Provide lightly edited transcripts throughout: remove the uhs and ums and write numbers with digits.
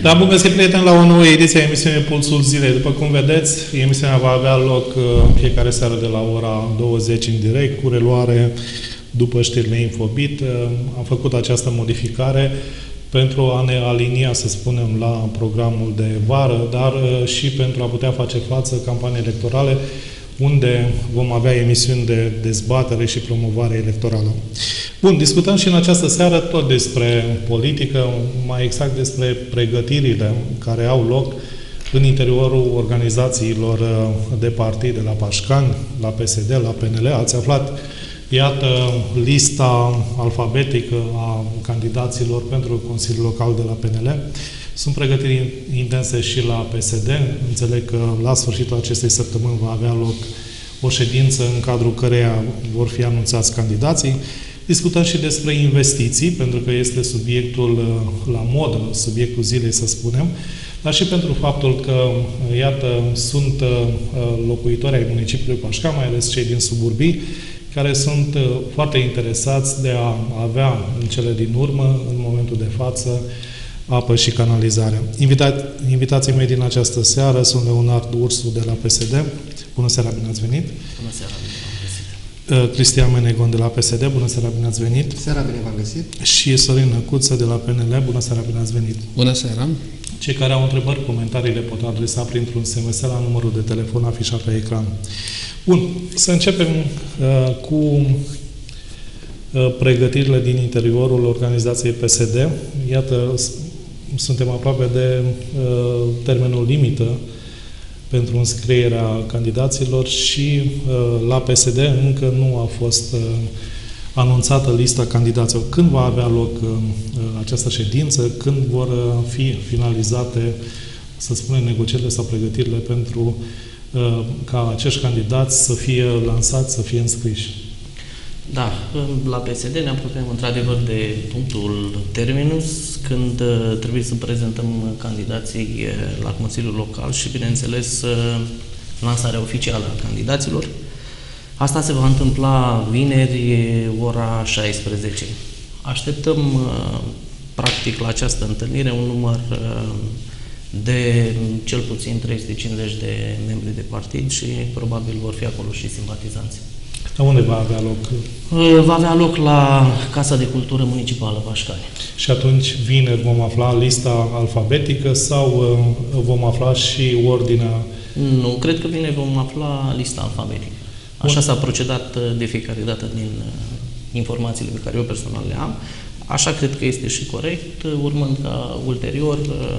Da, bun găsit, prieteni, la o nouă ediție a emisiunii Pulsul Zilei. După cum vedeți, emisiunea va avea loc fiecare seară de la ora 20 în direct, cu reluare după știrile Infobit. Am făcut această modificare pentru a ne alinia, să spunem, la programul de vară, dar și pentru a putea face față campaniei electorale, unde vom avea emisiuni de dezbatere și promovare electorală. Bun, discutăm și în această seară tot despre politică, mai exact despre pregătirile care au loc în interiorul organizațiilor de partide, la Pașcani, la PSD, la PNL. Ați aflat, iată, lista alfabetică a candidaților pentru Consiliul Local de la PNL. Sunt pregătiri intense și la PSD. Înțeleg că la sfârșitul acestei săptămâni va avea loc o ședință în cadrul căreia vor fi anunțați candidații. Discutăm și despre investiții, pentru că este subiectul la modă, subiectul zilei, să spunem, dar și pentru faptul că, iată, sunt locuitori ai municipiului Pașcani, mai ales cei din suburbii, care sunt foarte interesați de a avea în cele din urmă, în momentul de față, apă și canalizare. Invitații mei din această seară sunt Leonard Ursu de la PSD. Bună seara, bine ați venit! Bună seara, bine v-am găsit! Cristian Menegon de la PSD. Bună seara, bine ați venit! Seara, bine v-am găsit! Și Sorin Năcuță de la PNL. Bună seara, bine ați venit! Bună seara! Cei care au întrebări, comentarii le pot adresa printr-un SMS la numărul de telefon afișat pe ecran. Bun, să începem cu pregătirile din interiorul organizației PSD. Iată, suntem aproape de termenul limită pentru înscrierea candidaților și la PSD încă nu a fost anunțată lista candidaților. Când va avea loc această ședință? Când vor fi finalizate, să spunem, negocierile sau pregătirile pentru ca acești candidați să fie lansați, să fie înscriși? Da, la PSD ne apropiem într-adevăr de punctul terminus, când trebuie să prezentăm candidații la Consiliul Local și, bineînțeles, lansarea oficială a candidaților. Asta se va întâmpla vineri, ora 16. Așteptăm, practic, la această întâlnire un număr de cel puțin 350 de membri de partid și probabil vor fi acolo și simpatizanți. La unde va avea loc? Va avea loc la Casa de Cultură Municipală Pașcani. Și atunci, vineri, vom afla lista alfabetică sau vom afla și ordinea? Nu, cred că vineri vom afla lista alfabetică. Așa s-a procedat de fiecare dată din informațiile pe care eu personal le am. Așa cred că este și corect, urmând ca ulterior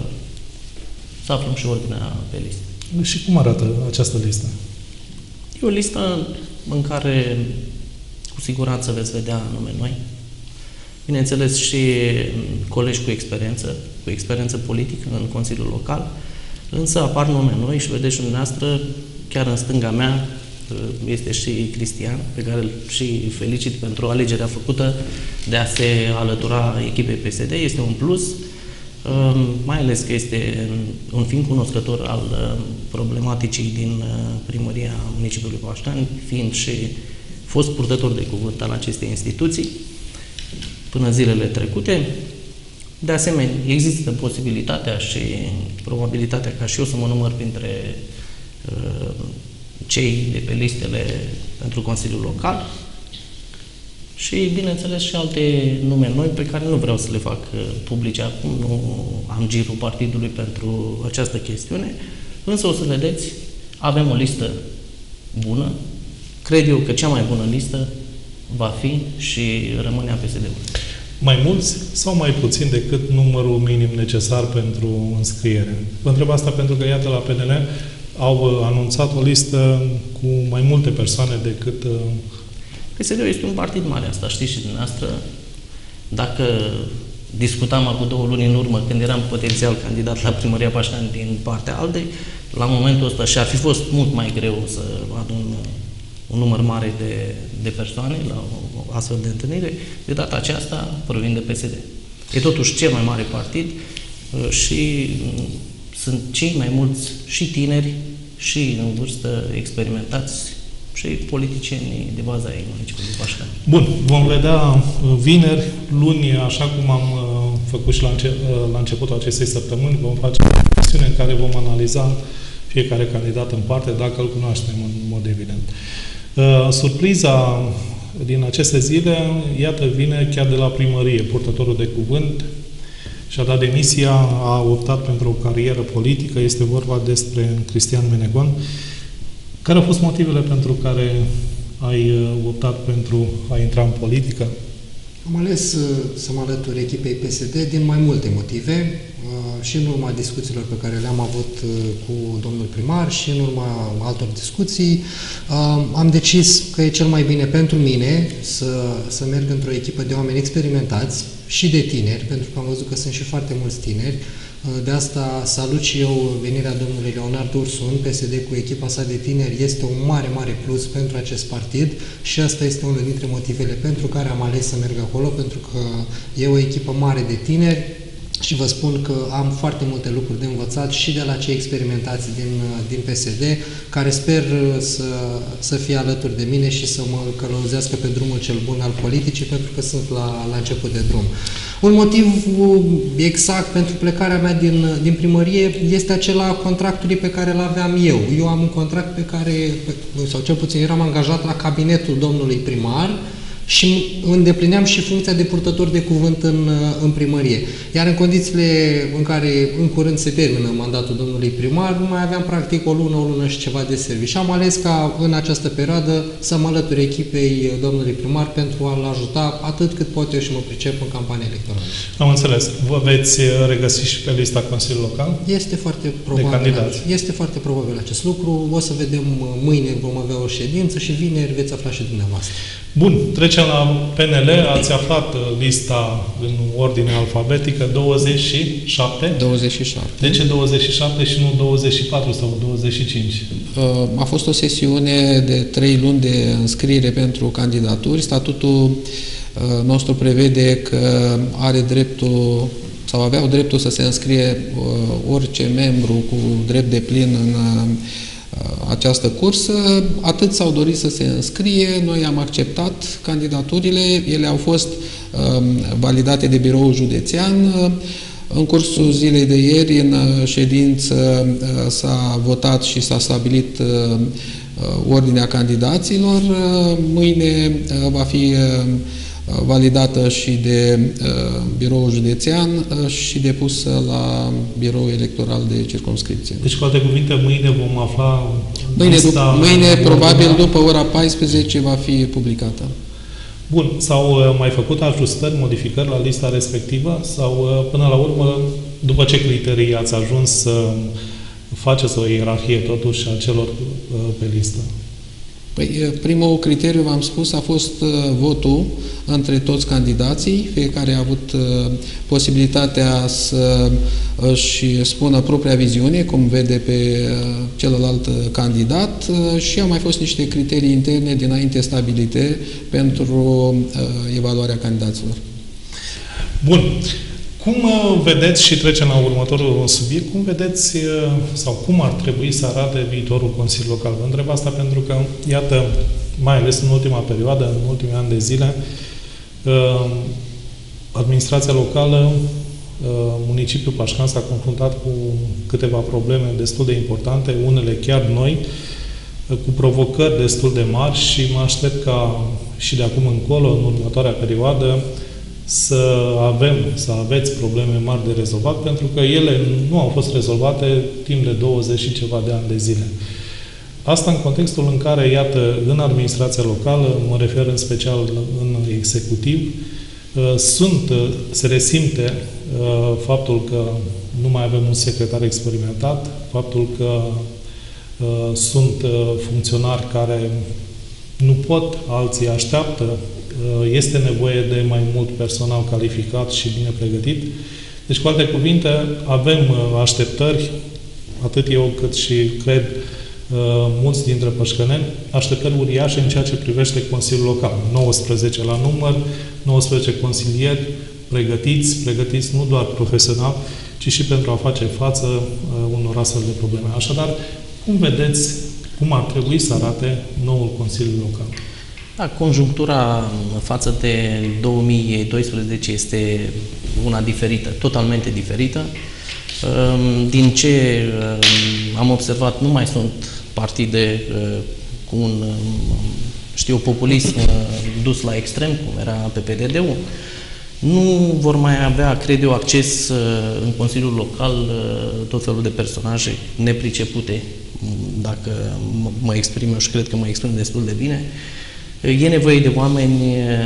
să aflăm și ordinea pe listă. Și cum arată această listă? E o listă în care cu siguranță veți vedea nume noi. Bineînțeles și colegi cu experiență politică în Consiliul Local, însă apar nume noi și vedeți și dumneavoastră, chiar în stânga mea, este și Cristian, pe care îl și felicit pentru alegerea făcută de a se alătura echipei PSD. Este un plus, mai ales că este un fiind cunoscător al problematicii din primăria municipiului Pașcani, fiind și fost purtător de cuvânt al acestei instituții până zilele trecute. De asemenea, există posibilitatea și probabilitatea ca și eu să mă număr printre cei de pe listele pentru Consiliul Local și, bineînțeles, și alte nume noi pe care nu vreau să le fac publice acum, nu am girul partidului pentru această chestiune, însă o să vedeți, avem o listă bună, cred eu că cea mai bună listă va fi și rămâne a PSD-ului. Mai mulți sau mai puțin decât numărul minim necesar pentru înscriere? Vă întreb asta pentru că, iată, la PNL au anunțat o listă cu mai multe persoane decât... PSD-ul este un partid mare, asta știți și dumneavoastră. Dacă discutam acum 2 luni în urmă, când eram potențial candidat la primăria Pașcani din partea ALDE, la momentul ăsta și-ar fi fost mult mai greu să adun un număr mare de persoane la o astfel de întâlnire. De data aceasta provin de PSD. E totuși cel mai mare partid și sunt cei mai mulți și tineri și în vârstă experimentați și politicieni de bază ai municipiului Pașcani. Bun, vom vedea vineri, luni, așa cum am făcut și la începutul acestei săptămâni, vom face o sesiune în care vom analiza fiecare candidat în parte, dacă îl cunoaștem în mod evident. Surpriza din aceste zile, iată, vine chiar de la primărie. Purtătorul de cuvânt și-a dat demisia, a optat pentru o carieră politică, este vorba despre Cristian Menegon. Care au fost motivele pentru care ai optat pentru a intra în politică? Am ales să mă alătur echipei PSD din mai multe motive, și în urma discuțiilor pe care le-am avut cu domnul primar și în urma altor discuții, am decis că e cel mai bine pentru mine să merg într-o echipă de oameni experimentați și de tineri, pentru că am văzut că sunt și foarte mulți tineri. De asta salut și eu venirea domnului Leonard Ursun. PSD cu echipa sa de tineri este un mare, mare plus pentru acest partid și asta este unul dintre motivele pentru care am ales să merg acolo, pentru că e o echipă mare de tineri și vă spun că am foarte multe lucruri de învățat și de la cei experimentați din PSD, care sper să fie alături de mine și să mă călăuzească pe drumul cel bun al politicii, pentru că sunt la început de drum. Un motiv exact pentru plecarea mea din primărie este acela contractului pe care îl aveam eu. Eu am un contract pe care, sau cel puțin eram angajat la cabinetul domnului primar, și îndeplineam și funcția de purtător de cuvânt în primărie. Iar în condițiile în care în curând se termină mandatul domnului primar, nu mai aveam practic o lună și ceva de serviciu. Am ales ca în această perioadă să mă alătur echipei domnului primar pentru a-l ajuta atât cât pot eu și mă pricep în campania electorală. Am înțeles. Vă veți regăsi și pe lista Consiliului Local? Este foarte probabil. Este foarte probabil acest lucru. O să vedem mâine, vom avea o ședință și vineri veți afla și dumneavoastră. Bun, trecem la PNL. Ați aflat lista în ordine alfabetică, 27? 27. De ce 27 și nu 24 sau 25? A fost o sesiune de 3 luni de înscriere pentru candidaturi. Statutul nostru prevede că are dreptul sau aveau dreptul să se înscrie orice membru cu drept de plin în această cursă. Atât s-au dorit să se înscrie, noi am acceptat candidaturile, ele au fost validate de biroul județean. În cursul zilei de ieri, în ședință, s-a votat și s-a stabilit ordinea candidaților. Mâine va fi validată și de biroul județean și depusă la biroul electoral de circumscripție. Deci, cu alte cuvinte, mâine vom afla Mâine, probabil, după ora 14, va fi publicată. Bun. S-au mai făcut ajustări, modificări la lista respectivă? Sau, până la urmă, după ce criterii ați ajuns să faceți o ierarhie, totuși, a celor pe listă? Păi, primul criteriu, v-am spus, a fost votul între toți candidații. Fiecare a avut posibilitatea să își spună propria viziune, cum vede pe celălalt candidat, și au mai fost niște criterii interne dinainte stabilite pentru evaluarea candidaților. Bun. Cum vedeți, și trecem la următorul subiect, cum vedeți sau cum ar trebui să arate viitorul Consiliu Local? Vă întreb asta pentru că, iată, mai ales în ultima perioadă, în ultimii ani de zile, administrația locală, municipiul Pașcan s-a confruntat cu câteva probleme destul de importante, unele chiar noi, cu provocări destul de mari și mă aștept ca și de acum încolo, în următoarea perioadă, să aveți probleme mari de rezolvat, pentru că ele nu au fost rezolvate timp de 20 și ceva de ani de zile. Asta în contextul în care, iată, în administrația locală, mă refer în special în executiv, se resimte faptul că nu mai avem un secretar experimentat, faptul că sunt funcționari care nu pot, alții așteaptă, este nevoie de mai mult personal calificat și bine pregătit. Deci, cu alte cuvinte, avem așteptări, atât eu cât și, cred, mulți dintre pășcăneni, așteptări uriașe în ceea ce privește Consiliul Local. 19 la număr, 19 consilieri pregătiți nu doar profesional, ci și pentru a face față unor astfel de probleme. Așadar, cum vedeți, cum ar trebui să arate noul Consiliu Local? Da, conjunctura față de 2012 este una diferită, totalmente diferită. Din ce am observat, nu mai sunt partide cu un, populism dus la extrem, cum era PPDD-ul. Nu vor mai avea, cred eu, acces în Consiliul Local tot felul de personaje nepricepute, dacă mă exprim eu și cred că mă exprim destul de bine. E nevoie de oameni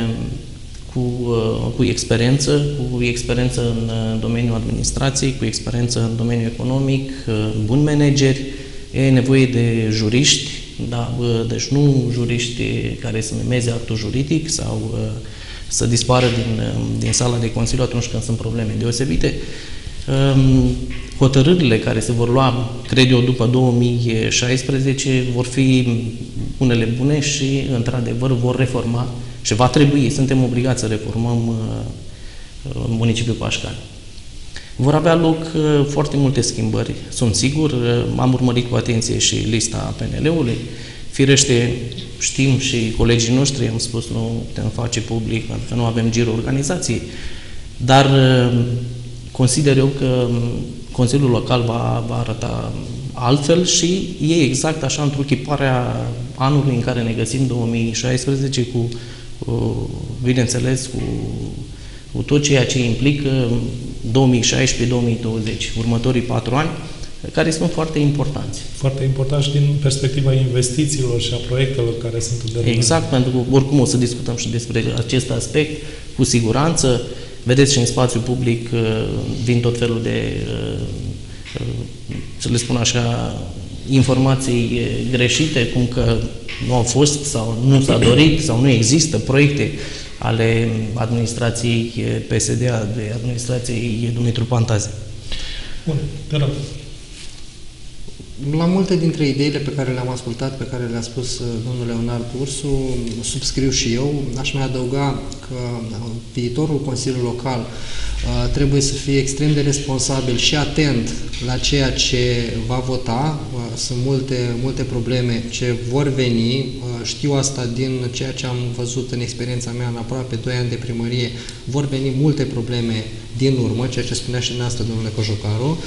cu experiență în domeniul administrației, cu experiență în domeniul economic, buni manageri, e nevoie de juriști, da? Deci nu juriști care să memeze actul juridic sau să dispară din sala de Consiliu atunci când sunt probleme deosebite. Hotărârile care se vor lua, cred eu, după 2016 vor fi unele bune și, într-adevăr, vor reforma și va trebui, suntem obligați să reformăm municipiul Pașcani. Vor avea loc foarte multe schimbări, sunt sigur. Am urmărit cu atenție și lista PNL-ului. Firește, știm și colegii noștri, am spus, nu putem face public pentru că nu avem girul organizației, dar consider eu că Consiliul Local va arăta altfel și e exact așa întruchiparea anului în care ne găsim, 2016, bineînțeles, cu tot ceea ce implică 2016-2020, următorii 4 ani, care sunt foarte importanți. Foarte important și din perspectiva investițiilor și a proiectelor care sunt în derulare. Exact, pentru că oricum o să discutăm și despre acest aspect, cu siguranță. Vedeți și în spațiu public vin tot felul de, să le spun așa, informații greșite, cum că nu au fost sau nu s-a dorit sau nu există proiecte ale administrației PSD, de administrației Dumitru Pantaze. Bun, te rog. La multe dintre ideile pe care le-am ascultat, pe care le-a spus domnul Leonard Ursu, subscriu și eu. Aș mai adăuga că viitorul Consiliului Local trebuie să fie extrem de responsabil și atent la ceea ce va vota. Sunt multe probleme ce vor veni. Știu asta din ceea ce am văzut în experiența mea în aproape 2 ani de primărie. Vor veni multe probleme din urmă, ceea ce spunea și dumneavoastră, domnule Cojocaru.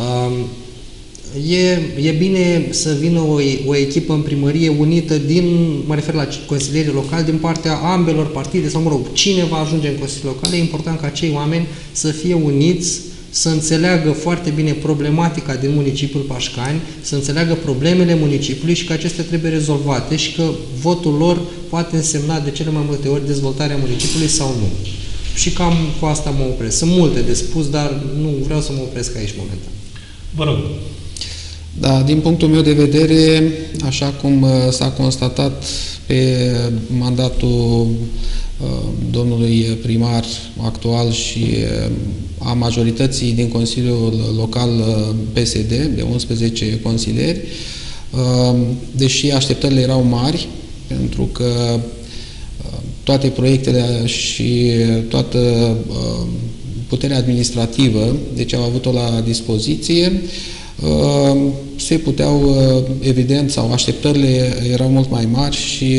E bine să vină o echipă în primărie unită mă refer la consilierii locali, din partea ambelor partide, sau mă rog, cine va ajunge în Consiliul Local. E important ca acei oameni să fie uniți, să înțeleagă foarte bine problematica din municipiul Pașcani, să înțeleagă problemele municipiului și că acestea trebuie rezolvate și că votul lor poate însemna de cele mai multe ori dezvoltarea municipiului sau nu. Și cam cu asta mă opresc. Sunt multe de spus, dar nu vreau să mă opresc aici momentan. Vă rog. Da, din punctul meu de vedere, așa cum s-a constatat pe mandatul domnului primar actual și a majorității din Consiliul Local PSD, de 11 consilieri, deși așteptările erau mari, pentru că toate proiectele și toată puterea administrativă, deci au avut-o la dispoziție, se puteau, evident, sau așteptările erau mult mai mari și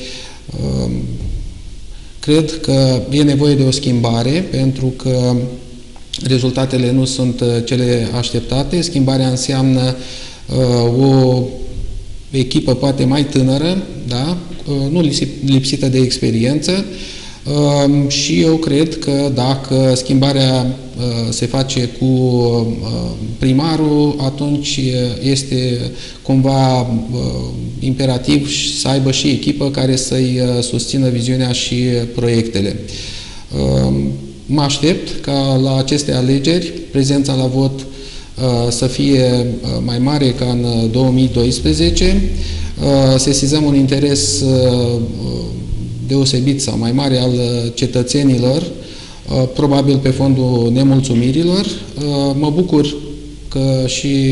cred că e nevoie de o schimbare, pentru că rezultatele nu sunt cele așteptate. Schimbarea înseamnă o echipă poate mai tânără, da? Nu lipsită de experiență, și eu cred că dacă schimbarea se face cu primarul, atunci este cumva imperativ să aibă și echipă care să-i susțină viziunea și proiectele. Mă aștept ca la aceste alegeri prezența la vot să fie mai mare ca în 2012, sesizăm un interes deosebit sau mai mare al cetățenilor, probabil pe fondul nemulțumirilor. Mă bucur că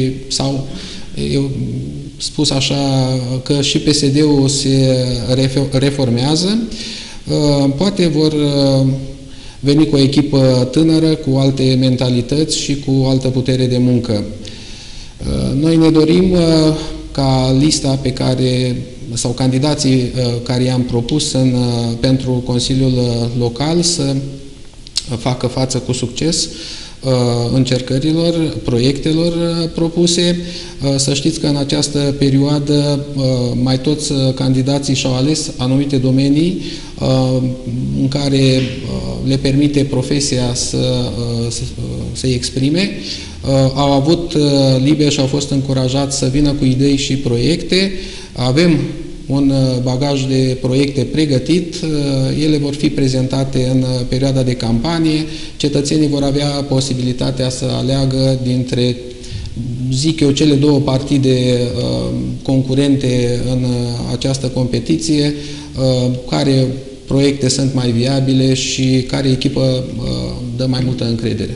eu spus așa, că și PSD-ul se reformează. Poate vor veni cu o echipă tânără, cu alte mentalități și cu altă putere de muncă. Noi ne dorim ca lista pe care, sau candidații care i-am propus pentru Consiliul Local să facă față cu succes încercărilor, proiectelor propuse. Să știți că în această perioadă mai toți candidații și-au ales anumite domenii în care le permite profesia să-i exprime. Au avut liber și au fost încurajați să vină cu idei și proiecte. Avem un bagaj de proiecte pregătit, ele vor fi prezentate în perioada de campanie, cetățenii vor avea posibilitatea să aleagă dintre, zic eu, cele două partide concurente în această competiție, care proiecte sunt mai viabile și care echipă dă mai multă încredere.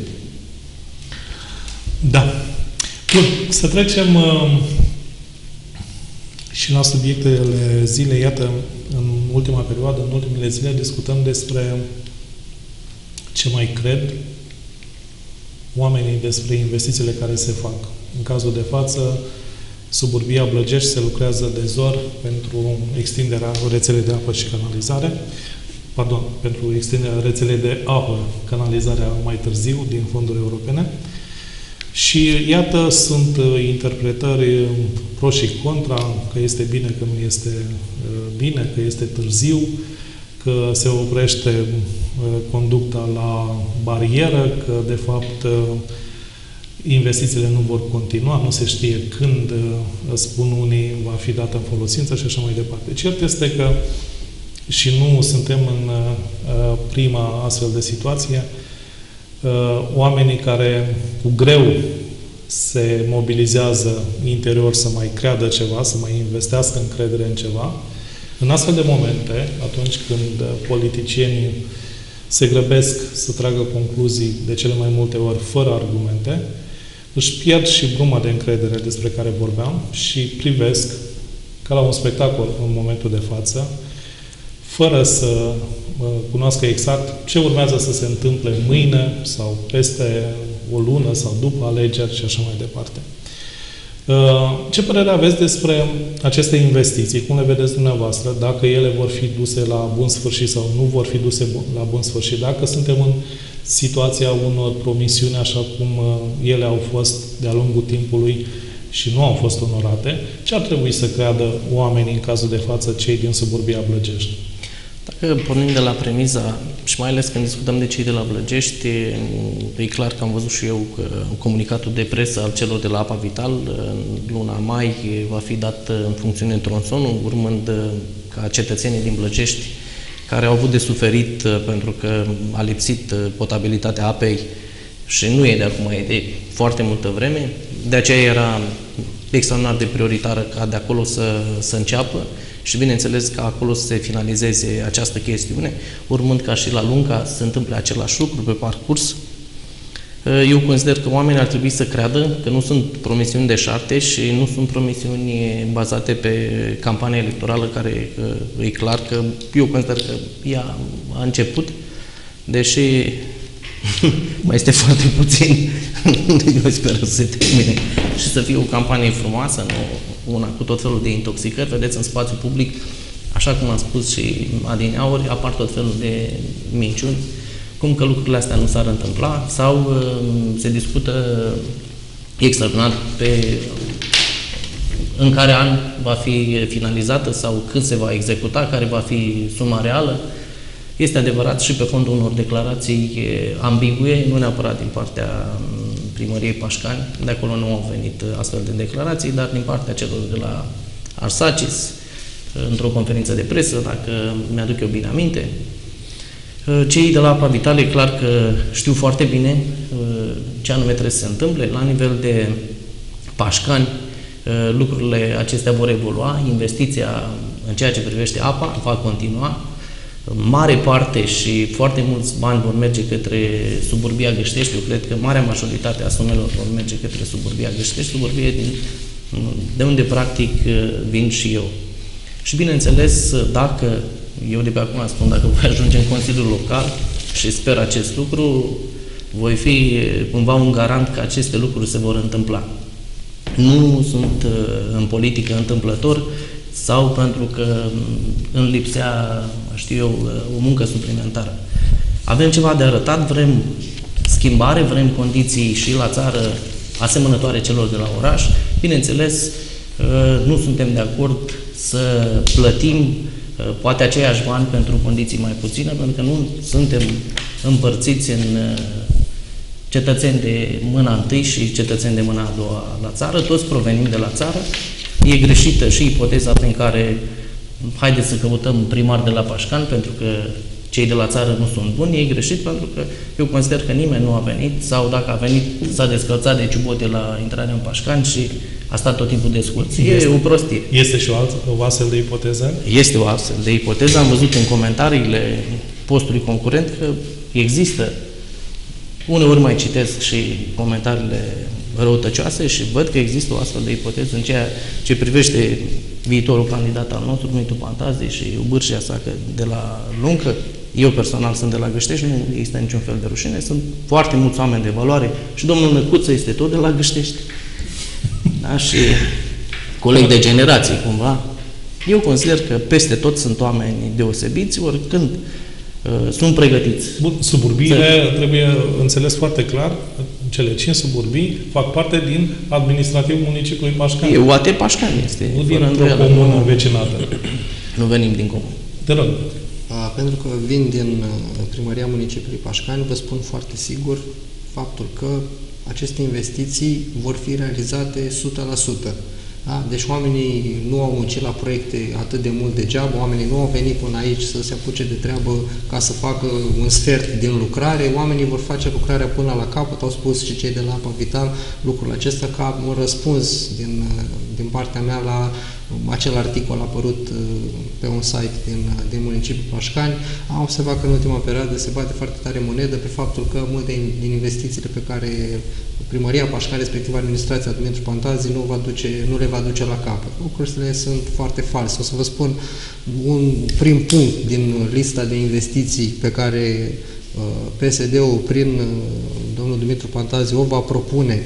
Da. Bun, să trecem și la subiectele zilei. Iată, în ultima perioadă, în ultimele zile, discutăm despre ce mai cred oamenii despre investițiile care se fac. În cazul de față, Suburbia Blăgești se lucrează de zor pentru extinderea rețelei de apă și canalizare, pentru extinderea rețelei de apă, canalizarea mai târziu, din fonduri europene. Și iată, sunt interpretări pro și contra, că este bine, că nu este bine, că este târziu, că se oprește conducta la barieră, că de fapt investițiile nu vor continua, nu se știe când, spun unii, va fi dată în folosință și așa mai departe. Cert este că, și nu suntem în prima astfel de situație, oamenii care cu greu se mobilizează interior să mai creadă ceva, să mai investească încredere în ceva, în astfel de momente, atunci când politicienii se grăbesc să tragă concluzii de cele mai multe ori fără argumente, își pierd și bruma de încredere despre care vorbeam și privesc ca la un spectacol în momentul de față, fără să cunoască exact ce urmează să se întâmple mâine sau peste o lună sau după alegeri și așa mai departe. Ce părere aveți despre aceste investiții? Cum le vedeți dumneavoastră? Dacă ele vor fi duse la bun sfârșit sau nu vor fi duse la bun sfârșit? Dacă suntem în situația unor promisiuni așa cum ele au fost de-a lungul timpului și nu au fost onorate, ce ar trebui să creadă oamenii în cazul de față, cei din Suburbia Blăgești? Dacă pornim de la premiza, și mai ales când discutăm de cei de la Blăgești, e clar că am văzut și eu că comunicatul de presă al celor de la Apa Vital în luna mai va fi dat în funcțiune tronsonul, urmând ca cetățenii din Blăgești, care au avut de suferit pentru că a lipsit potabilitatea apei și nu e de acum, e de foarte multă vreme, de aceea era extraordinar de prioritară ca de acolo să înceapă și, bineînțeles, ca acolo să se finalizeze această chestiune, urmând ca și la Lunca să se întâmple același lucru pe parcurs. Eu consider că oamenii ar trebui să creadă că nu sunt promisiuni deșarte și nu sunt promisiuni bazate pe campania electorală, care e clar că eu consider că ea a început, deși mai este foarte puțin, eu sper să se termine și să fie o campanie frumoasă, nu una cu tot felul de intoxicări. Vedeți, în spațiu public, așa cum am spus și adineauri, apar tot felul de minciuni, cum că lucrurile astea nu s-ar întâmpla sau se discută extraordinar în care an va fi finalizată sau când se va executa, care va fi suma reală. Este adevărat și pe fondul unor declarații ambigue, nu neapărat din partea primăriei Pașcani, de acolo nu au venit astfel de declarații, dar din partea celor de la Arsacis, într-o conferință de presă, dacă mi-aduc eu bine aminte. Cei de la Apa Vital, e clar că știu foarte bine ce anume trebuie să se întâmple. La nivel de Pașcani, lucrurile acestea vor evolua, investiția în ceea ce privește apa va continua. Mare parte și foarte mulți bani vor merge către Suburbia Găștești. Eu cred că marea majoritate a sumelor vor merge către Suburbia Găștești, Suburbie de unde practic vin și eu. Și bineînțeles, dacă, eu de pe acum spun, dacă voi ajunge în Consiliul Local și sper acest lucru, voi fi cumva un garant că aceste lucruri se vor întâmpla. Nu sunt în politică întâmplător sau pentru că îmi lipsea, știu eu, o muncă suplimentară. Avem ceva de arătat, vrem schimbare, vrem condiții și la țară asemănătoare celor de la oraș. Bineînțeles, nu suntem de acord să plătim poate aceiași bani pentru condiții mai puține, pentru că nu suntem împărțiți în cetățeni de mâna întâi și cetățeni de mâna a doua la țară, toți provenim de la țară. E greșită și ipoteza prin care haideți să căutăm primar de la Pașcani, pentru că cei de la țară nu sunt buni. E greșit pentru că eu consider că nimeni nu a venit, sau dacă a venit, s-a descălțat de ciubote la intrarea în Pașcani și a stat tot timpul de scurs. E o prostie. Este și o astfel de ipoteză? Este o astfel de ipoteză. Am văzut în comentariile postului concurent că există. Uneori mai citesc și comentariile răutăcioase și văd că există o astfel de ipoteză în ceea ce privește viitorul candidat al nostru, Dumitru Pantazi și Bârșia sa de la Luncă. Eu personal sunt de la Găștești, nu există niciun fel de rușine, sunt foarte mulți oameni de valoare și domnul Năcuță este tot de la Găștești. Da? Și coleg de generație, cumva. Eu consider că peste tot sunt oameni deosebiți, oricând sunt pregătiți. Bun, suburbiile trebuie înțeles foarte clar, cele 5 suburbii fac parte din administrativul municipiului Pașcani. UAT Pașcani este. Nu vin într-o comună învecinată. Nu venim din comun. Te rog. Pentru că vin din primăria municipiului Pașcani, vă spun foarte sigur faptul că aceste investiții vor fi realizate 100%. Da? Deci oamenii nu au muncit la proiecte atât de mult degeaba, oamenii nu au venit până aici să se apuce de treabă ca să facă un sfert din lucrare, oamenii vor face lucrarea până la capăt, au spus și cei de la Apa Vital lucrul acesta ca un răspuns din partea mea la acel articol apărut pe un site din municipiul Pașcani. Am observat că în ultima perioadă se bate foarte tare monedă pe faptul că multe din investițiile pe care primăria Pașcani, respectiv administrația Dumitru Pantazi, nu le va duce la capăt. Lucrurile sunt foarte false. O să vă spun un prim punct din lista de investiții pe care PSD-ul, prin domnul Dumitru Pantazi, o va propune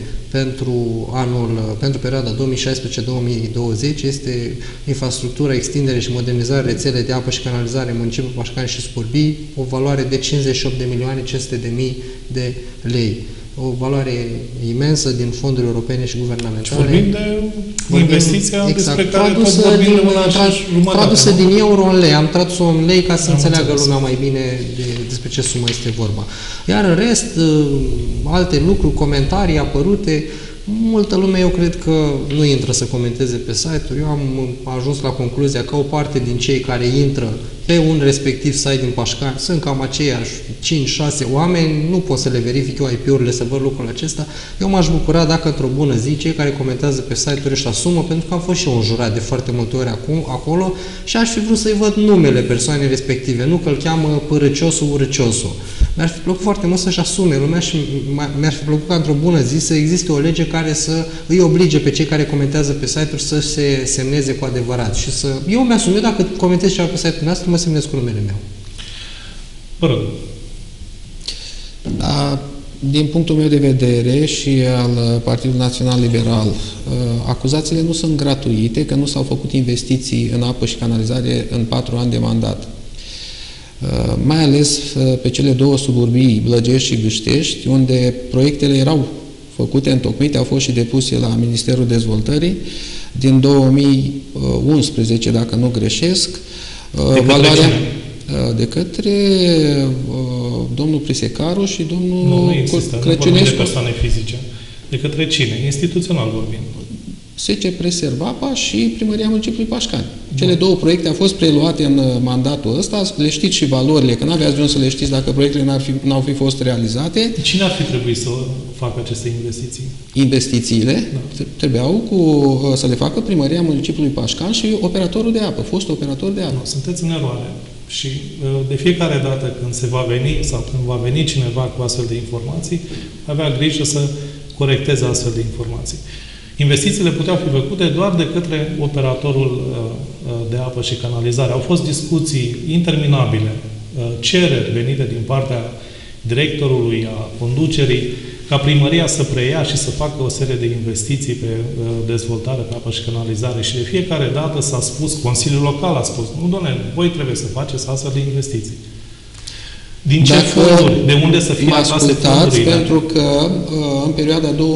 pentru perioada 2016-2020 este infrastructura, extindere și modernizare rețelei de apă și canalizare în municipiul Pașcani și Suburbii, o valoare de 58.500.000 de lei. O valoare imensă din fonduri europene și guvernamentale. Vorbim de investiția despre care tot vorbim de un an și jumătate. Tradusă din euro în lei. Am tradus-o în lei ca să înțeleagă lumea mai bine despre ce sumă este vorba. Iar în rest, alte lucruri, comentarii apărute, multă lume, eu cred că nu intră să comenteze pe site-uri. Eu am ajuns la concluzia că o parte din cei care intră pe un respectiv site din Pașcani sunt cam aceiași 5-6 oameni, nu pot să le verific eu IP-urile să văd lucrul acesta. Eu m-aș bucura dacă într-o bună zi cei care comentează pe site-uri își asumă, pentru că am fost și eu înjurat de foarte multe ori acolo și aș fi vrut să-i văd numele persoanei respective, nu că îl cheamă Părăciosul Urăciosul. Mi-ar fi plăcut foarte mult să-și asume lumea și mi-ar fi plăcut ca într-o bună zi să existe o lege care să îi oblige pe cei care comentează pe site-uri să se semneze cu adevărat. Și să... Eu mi-asum, eu dacă comentez ceva pe site-ul noastră, mă semnez cu numele meu. Da, din punctul meu de vedere și al Partidului Național Liberal, acuzațiile nu sunt gratuite, că nu s-au făcut investiții în apă și canalizare în 4 ani de mandat. Mai ales pe cele două suburbii, Blăgești și Gâștești, unde proiectele erau făcute, întocmite, au fost și depuse la Ministerul Dezvoltării din 2011, dacă nu greșesc. De către domnul Prisecaru și domnul Crăciunescu. Nu vorbim de persoane fizice. De către cine? Instituțional vorbim. SCP Servapa și Primăria Municipiului Pașcani. Cele două proiecte au fost preluate în mandatul ăsta, le știți și valorile, că n-aveați vreun să le știți dacă proiectele n-au fi fost realizate. Cine ar fi trebuit să facă aceste investiții? Investițiile trebuiau să le facă Primăria Municipiului Pașcani și operatorul de apă, fost operator de apă. Nu, sunteți în eroare. Și de fiecare dată când se va veni sau când va veni cineva cu astfel de informații, avea grijă să corecteze astfel de informații. Investițiile puteau fi făcute doar de către operatorul de apă și canalizare. Au fost discuții interminabile, cereri venite din partea directorului, a conducerii, ca primăria să preia și să facă o serie de investiții pe dezvoltare, pe apă și canalizare. Și de fiecare dată s-a spus, Consiliul Local a spus, nu, doamne, voi trebuie să faceți astfel de investiții. Din ce fonduri? De unde să fie atrase fondurile? Pentru că în perioada 2011-2013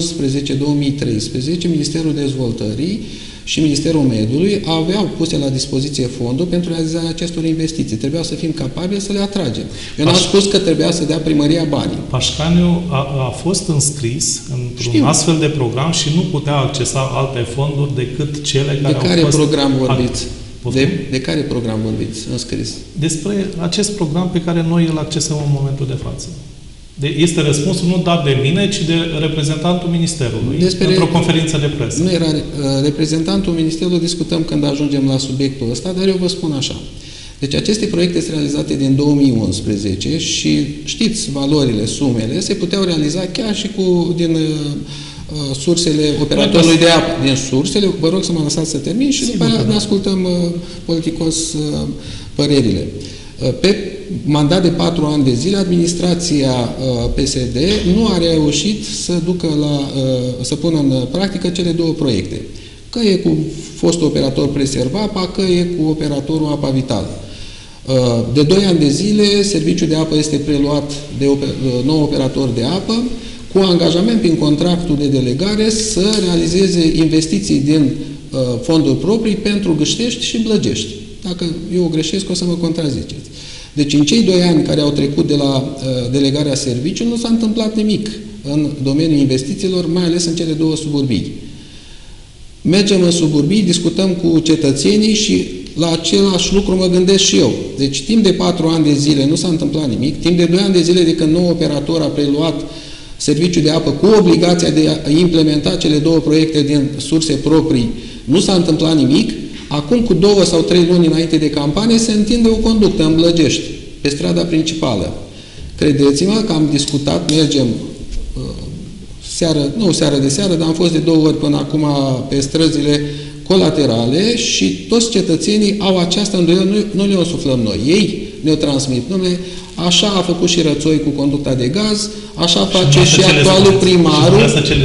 Ministerul Dezvoltării și Ministerul Mediului aveau puse la dispoziție fonduri pentru realizarea acestor investiții. Trebuia să fim capabili să le atragem. Eu n-am spus că trebuia să dea primăria banii. Pașcaniu a fost înscris într-un astfel de program și nu putea accesa alte fonduri decât cele care au fost... De care program vorbiți? De care program vorbiți înscris? Despre acest program pe care noi îl accesăm în momentul de față. Este răspunsul nu dat de mine, ci de reprezentantul Ministerului, într-o conferință de presă. Nu era reprezentantul Ministerului, discutăm când ajungem la subiectul ăsta, dar eu vă spun așa. Deci aceste proiecte sunt realizate din 2011 și știți valorile, sumele, se puteau realiza chiar și din sursele operatorului de apă. Din sursele, vă rog să mă lăsați să termin și după aia ne ascultăm politicos părerile. Pe mandat de 4 ani de zile, administrația PSD nu a reușit să pună în practică cele două proiecte. Că e cu fostul operator Preservapa, că e cu operatorul Apa Vital. De 2 ani de zile, serviciul de apă este preluat de nou operator de apă, cu angajament prin contractul de delegare să realizeze investiții din fonduri proprii pentru Gâștești și Blăgești. Dacă eu greșesc, o să mă contraziceți. Deci, în cei 2 ani care au trecut de la delegarea serviciului, nu s-a întâmplat nimic în domeniul investițiilor, mai ales în cele două suburbii. Mergem în suburbii, discutăm cu cetățenii și la același lucru mă gândesc și eu. Deci, timp de 4 ani de zile nu s-a întâmplat nimic, timp de 2 ani de zile de când nou operator a preluat serviciul de apă cu obligația de a implementa cele două proiecte din surse proprii, nu s-a întâmplat nimic. Acum, cu 2 sau 3 luni înainte de campanie, se întinde o conductă în Blăgești, pe strada principală. Credeți-mă că am discutat, mergem seară de seară, dar am fost de 2 ori până acum pe străzile colaterale și toți cetățenii au această îndoială, nu le-o suflăm noi. Ei ne-o transmit. Dom'le, așa a făcut și Rățoi cu conducta de gaz, așa face și actualul primarul.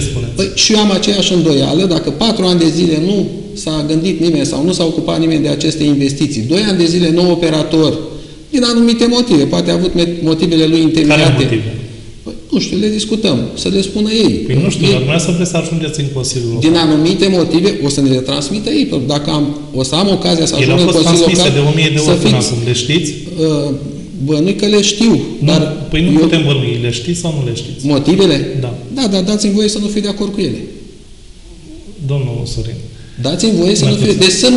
Și eu am aceeași îndoială, dacă 4 ani de zile nu s-a gândit nimeni sau nu s-a ocupat nimeni de aceste investiții, 2 ani de zile nou operator, din anumite motive, poate a avut motivele lui întemeiate. Care motive? Păi, nu știu, le discutăm, să le spună ei. Păi nu știu, dar dumneavoastră trebuie să ajungeți în Consiliul Local. Din anumite motive, o să ne le transmită ei. Dacă o să am ocazia să ajung în Consiliul Local, de 1000 de ori până acum, le știți? Bănui că le știu. Dar păi nu putem bănui, le știți sau nu le știți? Motivele? Da. Da, dar dați-mi voie să nu fiu de acord cu ele. Domnul Sorin. Dați-mi voie să nu fie... Deci sunt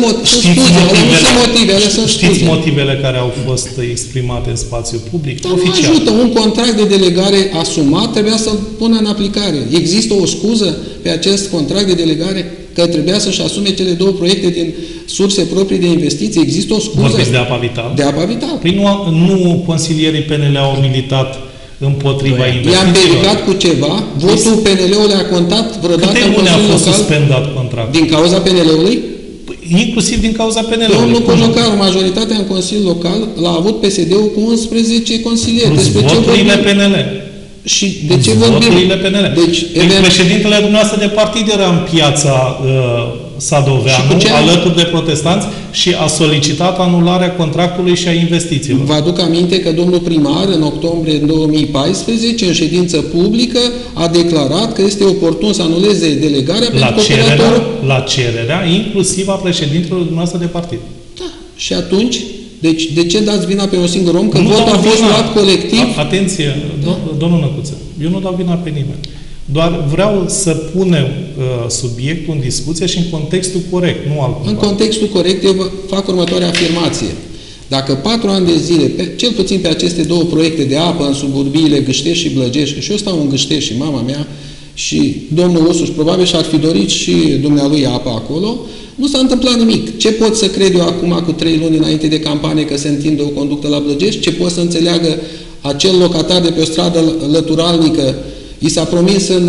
motive, ale sunt știți motivele care au fost exprimate în spațiu public? Dar nu ajută. Un contract de delegare asumat trebuia să-l pună în aplicare. Există o scuză pe acest contract de delegare că trebuia să-și asume cele două proiecte din surse proprii de investiții? Există o scuză? Vorbiți de Apa Vital? De Apa Vital. Păi nu consilierii PNL au militat împotriva investițiilor. I-am verificat cu ceva, votul PNL-ului a contat vreodată în Consiliul Local? Câte luni a fost suspendat contractul? Din cauza PNL-ului? Inclusiv din cauza PNL-ului. Domnul Cojocaru, majoritatea în Consiliul Local l-a avut PSD-ul cu 11 consilieri. Despre ce voturile PNL. Și de ce vorbim? Voturile PNL. Deci, președintele dumneavoastră de partid era în piața Sadoveanu, alături de protestanți, și a solicitat anularea contractului și a investițiilor. Vă aduc aminte că domnul primar, în octombrie 2014, în ședință publică, a declarat că este oportun să anuleze delegarea pentru operatorul... La cererea, inclusiv a președintelui dumneavoastră de partid. Da. Și atunci... Deci, de ce dați vina pe un singur om? Că votul a fost luat colectiv? Atenție, domnul Năcuță, eu nu dau vina pe nimeni. Doar vreau să punem subiectul în discuție și în contextul corect, nu altcumva. În contextul corect, eu vă fac următoarea afirmație. Dacă 4 ani de zile, cel puțin pe aceste două proiecte de apă în suburbiile Gâștești și Blăgești, și eu stau în Gâștești și mama mea și domnul Usuș probabil și-ar fi dorit și dumnealui apă acolo, nu s-a întâmplat nimic. Ce pot să cred eu acum cu 3 luni înainte de campanie că se întinde o conductă la Blăgești? Ce pot să înțeleagă acel locatar de pe o stradă lăturalnică? I s-a promis în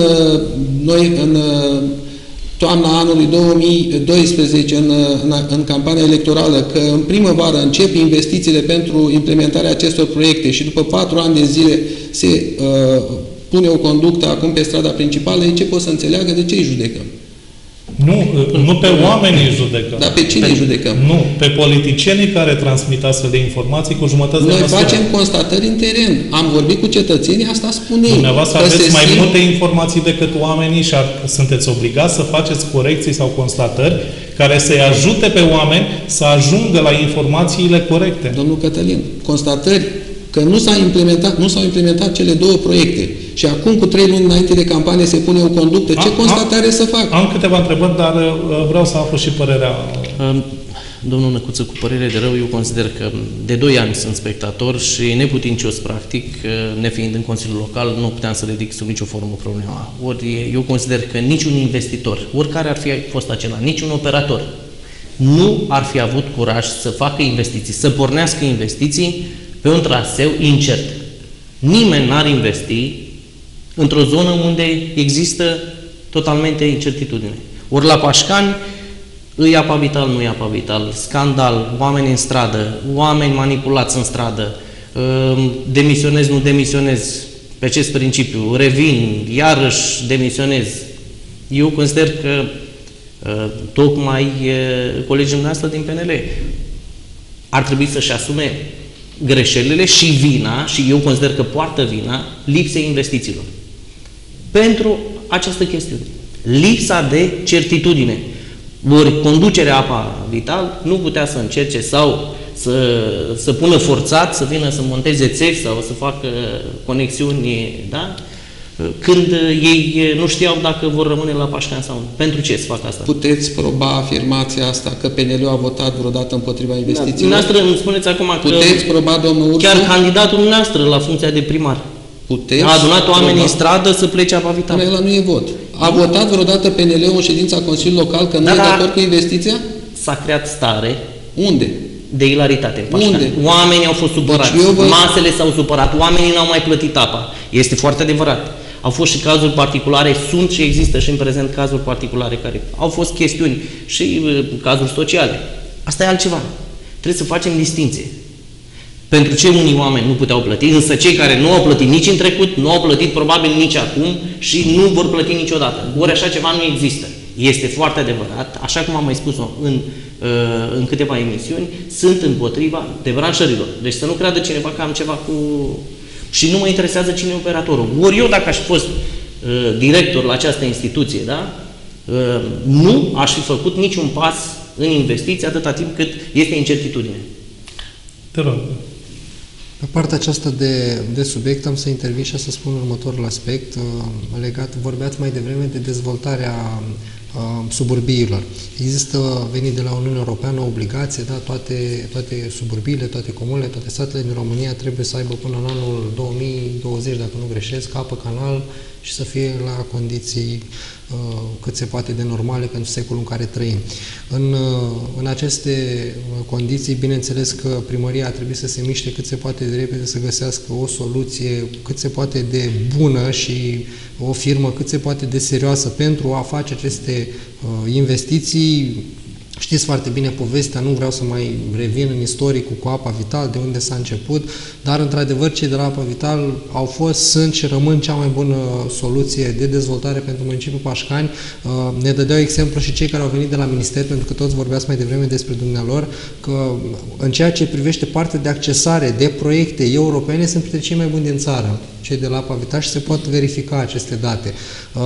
toamna anului 2012, în campania electorală, că în primăvară încep investițiile pentru implementarea acestor proiecte și după 4 ani de zile se pune o conductă acum pe strada principală. Ce pot să înțeleagă? De ce îi judecăm? Nu pe oamenii judecăm. Dar pe cine judecăm? Nu, pe politicienii care transmit astfel de informații cu jumătăți de Noi măsură. facem constatări în teren. Am vorbit cu cetățenii, asta spune. Dumneavoastră aveți mai multe informații decât oamenii și sunteți obligați să faceți corecții sau constatări care să-i ajute pe oameni să ajungă la informațiile corecte. Domnul Cătălin, constatări că nu s-au implementat cele două proiecte și acum cu 3 luni înainte de campanie se pune o conductă. Ce constatare să fac? Am câteva întrebări, dar vreau să aflu și părerea. Domnul Năcuță, cu părere de rău, eu consider că de 2 ani sunt spectator și neputincios practic, nefiind în Consiliul Local, nu puteam să ridic sub nicio formă problema. Ori eu consider că niciun investitor, oricare ar fi fost acela, niciun operator, nu ar fi avut curaj să facă investiții, să pornească investiții pe un traseu incert. Nimeni n-ar investi într-o zonă unde există totalmente incertitudine. Ori la Pașcani, îi apa vital, nu îi apa vital, scandal, oameni în stradă, oameni manipulați în stradă, demisionez, nu demisionez, pe acest principiu, revin, iarăși demisionez. Eu consider că tocmai colegii dumneavoastră din PNL ar trebui să-și asume greșelile și vina, și eu consider că poartă vina, lipsei investițiilor. Pentru această chestiune. Lipsa de certitudine. Ori conducerea apa vital nu putea să încerce sau să pună forțat, să vină să monteze țevi sau să facă conexiuni, da? Când ei nu știau dacă vor rămâne la Pașcani sau nu. Pentru ce să facă asta? Puteți proba afirmația asta că PNL-ul a votat vreodată împotriva investițiilor? Dumneavoastră îmi spuneți acum că puteți proba, domnul Ursu? Chiar candidatul dumneavoastră la funcția de primar puteți a adunat oamenii în stradă să plece apa vitală. Ăla nu e vot. A votat vreodată PNL-ul în ședința Consiliului Local că nu e de acord cu investiția? S-a creat stare. Unde? De ilaritate în Pașcani. Unde? Oamenii au fost supărați. Deci masele s-au supărat. Oamenii n-au mai plătit apa. Este foarte adevărat. Au fost și cazuri particulare, sunt și există și în prezent cazuri particulare care au fost chestiuni și cazuri sociale. Asta e altceva. Trebuie să facem distinție. Pentru ce unii oameni nu puteau plăti, însă cei care nu au plătit nici în trecut, nu au plătit probabil nici acum și nu vor plăti niciodată. Ori așa ceva nu există. Este foarte adevărat, așa cum am mai spus-o în câteva emisiuni, sunt împotriva debranșărilor. Deci să nu creadă cineva că am ceva cu... Și nu mă interesează cine e operatorul. Ori eu, dacă aș fi fost director la această instituție, da? Nu aș fi făcut niciun pas în investiții atâta timp cât este incertitudine. Te rog. Pe partea aceasta de subiect am să intervin și să spun următorul aspect legat, vorbeați mai devreme de dezvoltarea suburbiilor. Există, venit de la Uniunea Europeană, o obligație, da, toate suburbiile, toate comunele, toate satele din România trebuie să aibă până în anul 2020, dacă nu greșesc, apă, canal și să fie la condiții cât se poate de normale pentru secolul în care trăim. În aceste condiții, bineînțeles că primăria a trebuit să se miște cât se poate de repede, să găsească o soluție cât se poate de bună și o firmă cât se poate de serioasă pentru a face aceste investiții. Știți foarte bine povestea, nu vreau să mai revin în istoricul cu Apa Vital, de unde s-a început, dar într-adevăr cei de la Apa Vital au fost, sunt și rămân cea mai bună soluție de dezvoltare pentru municipiul Pașcani. Ne dădeau exemplu și cei care au venit de la minister, pentru că toți vorbeați mai devreme despre dumnealor, că în ceea ce privește partea de accesare de proiecte europene sunt printre cei mai buni din țară, cei de la Apa Vital, și se pot verifica aceste date.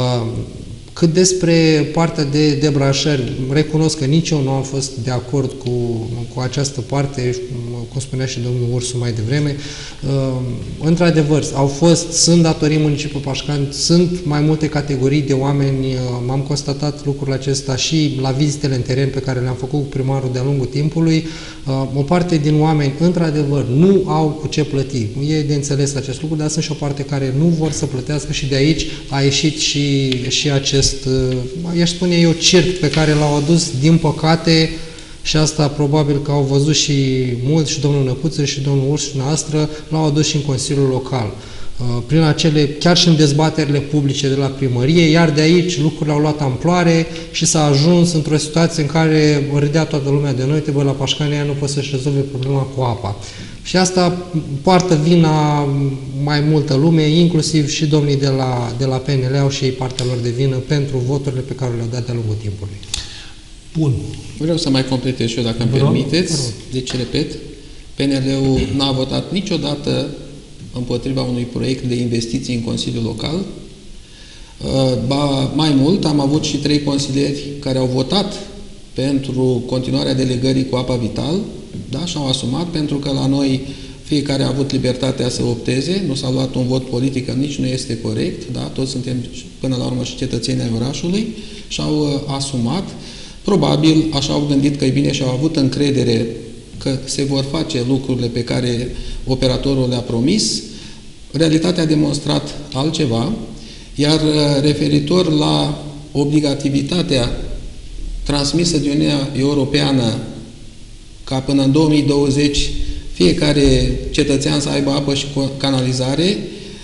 Cât despre partea de debranșări, recunosc că nici eu nu am fost de acord cu această parte, cum spunea și domnul Ursu mai devreme. Într-adevăr, sunt datorii municipiul Pașcani, sunt mai multe categorii de oameni, am constatat lucrul acesta și la vizitele în teren pe care le-am făcut cu primarul de-a lungul timpului. O parte din oameni, într-adevăr, nu au cu ce plăti. E de înțeles acest lucru, dar sunt și o parte care nu vor să plătească și de aici a ieșit și acest, i-aș spune eu, circ pe care l-au adus, din păcate, și asta probabil că au văzut și mulți, și domnul Năcuță, și domnul Urs, și noastră, l-au adus și în Consiliul Local. Prin chiar și în dezbaterile publice de la primărie, iar de aici lucrurile au luat amploare și s-a ajuns într-o situație în care râdea toată lumea de noi, la Pașcani aia nu poate să-și rezolve problema cu apa. Și asta poartă vina mai multă lume, inclusiv și domnii de la PNL au și ei partea lor de vină pentru voturile pe care le-au dat de-a lungul timpului. Bun. Vreau să mai completez și eu, dacă îmi permiteți. Deci, repet, PNL-ul n-a votat niciodată împotriva unui proiect de investiții în Consiliul Local. Ba mai mult, am avut și 3 consilieri care au votat pentru continuarea delegării cu Apa Vital, da, și-au asumat, pentru că la noi fiecare a avut libertatea să opteze, nu s-a luat un vot politic, nici nu este corect, da, toți suntem până la urmă și cetățenii ai orașului, și-au asumat. Probabil așa au gândit că e bine și au avut încredere că se vor face lucrurile pe care operatorul le-a promis. Realitatea a demonstrat altceva, iar referitor la obligativitatea transmisă de Uniunea Europeană ca până în 2020 fiecare cetățean să aibă apă și canalizare,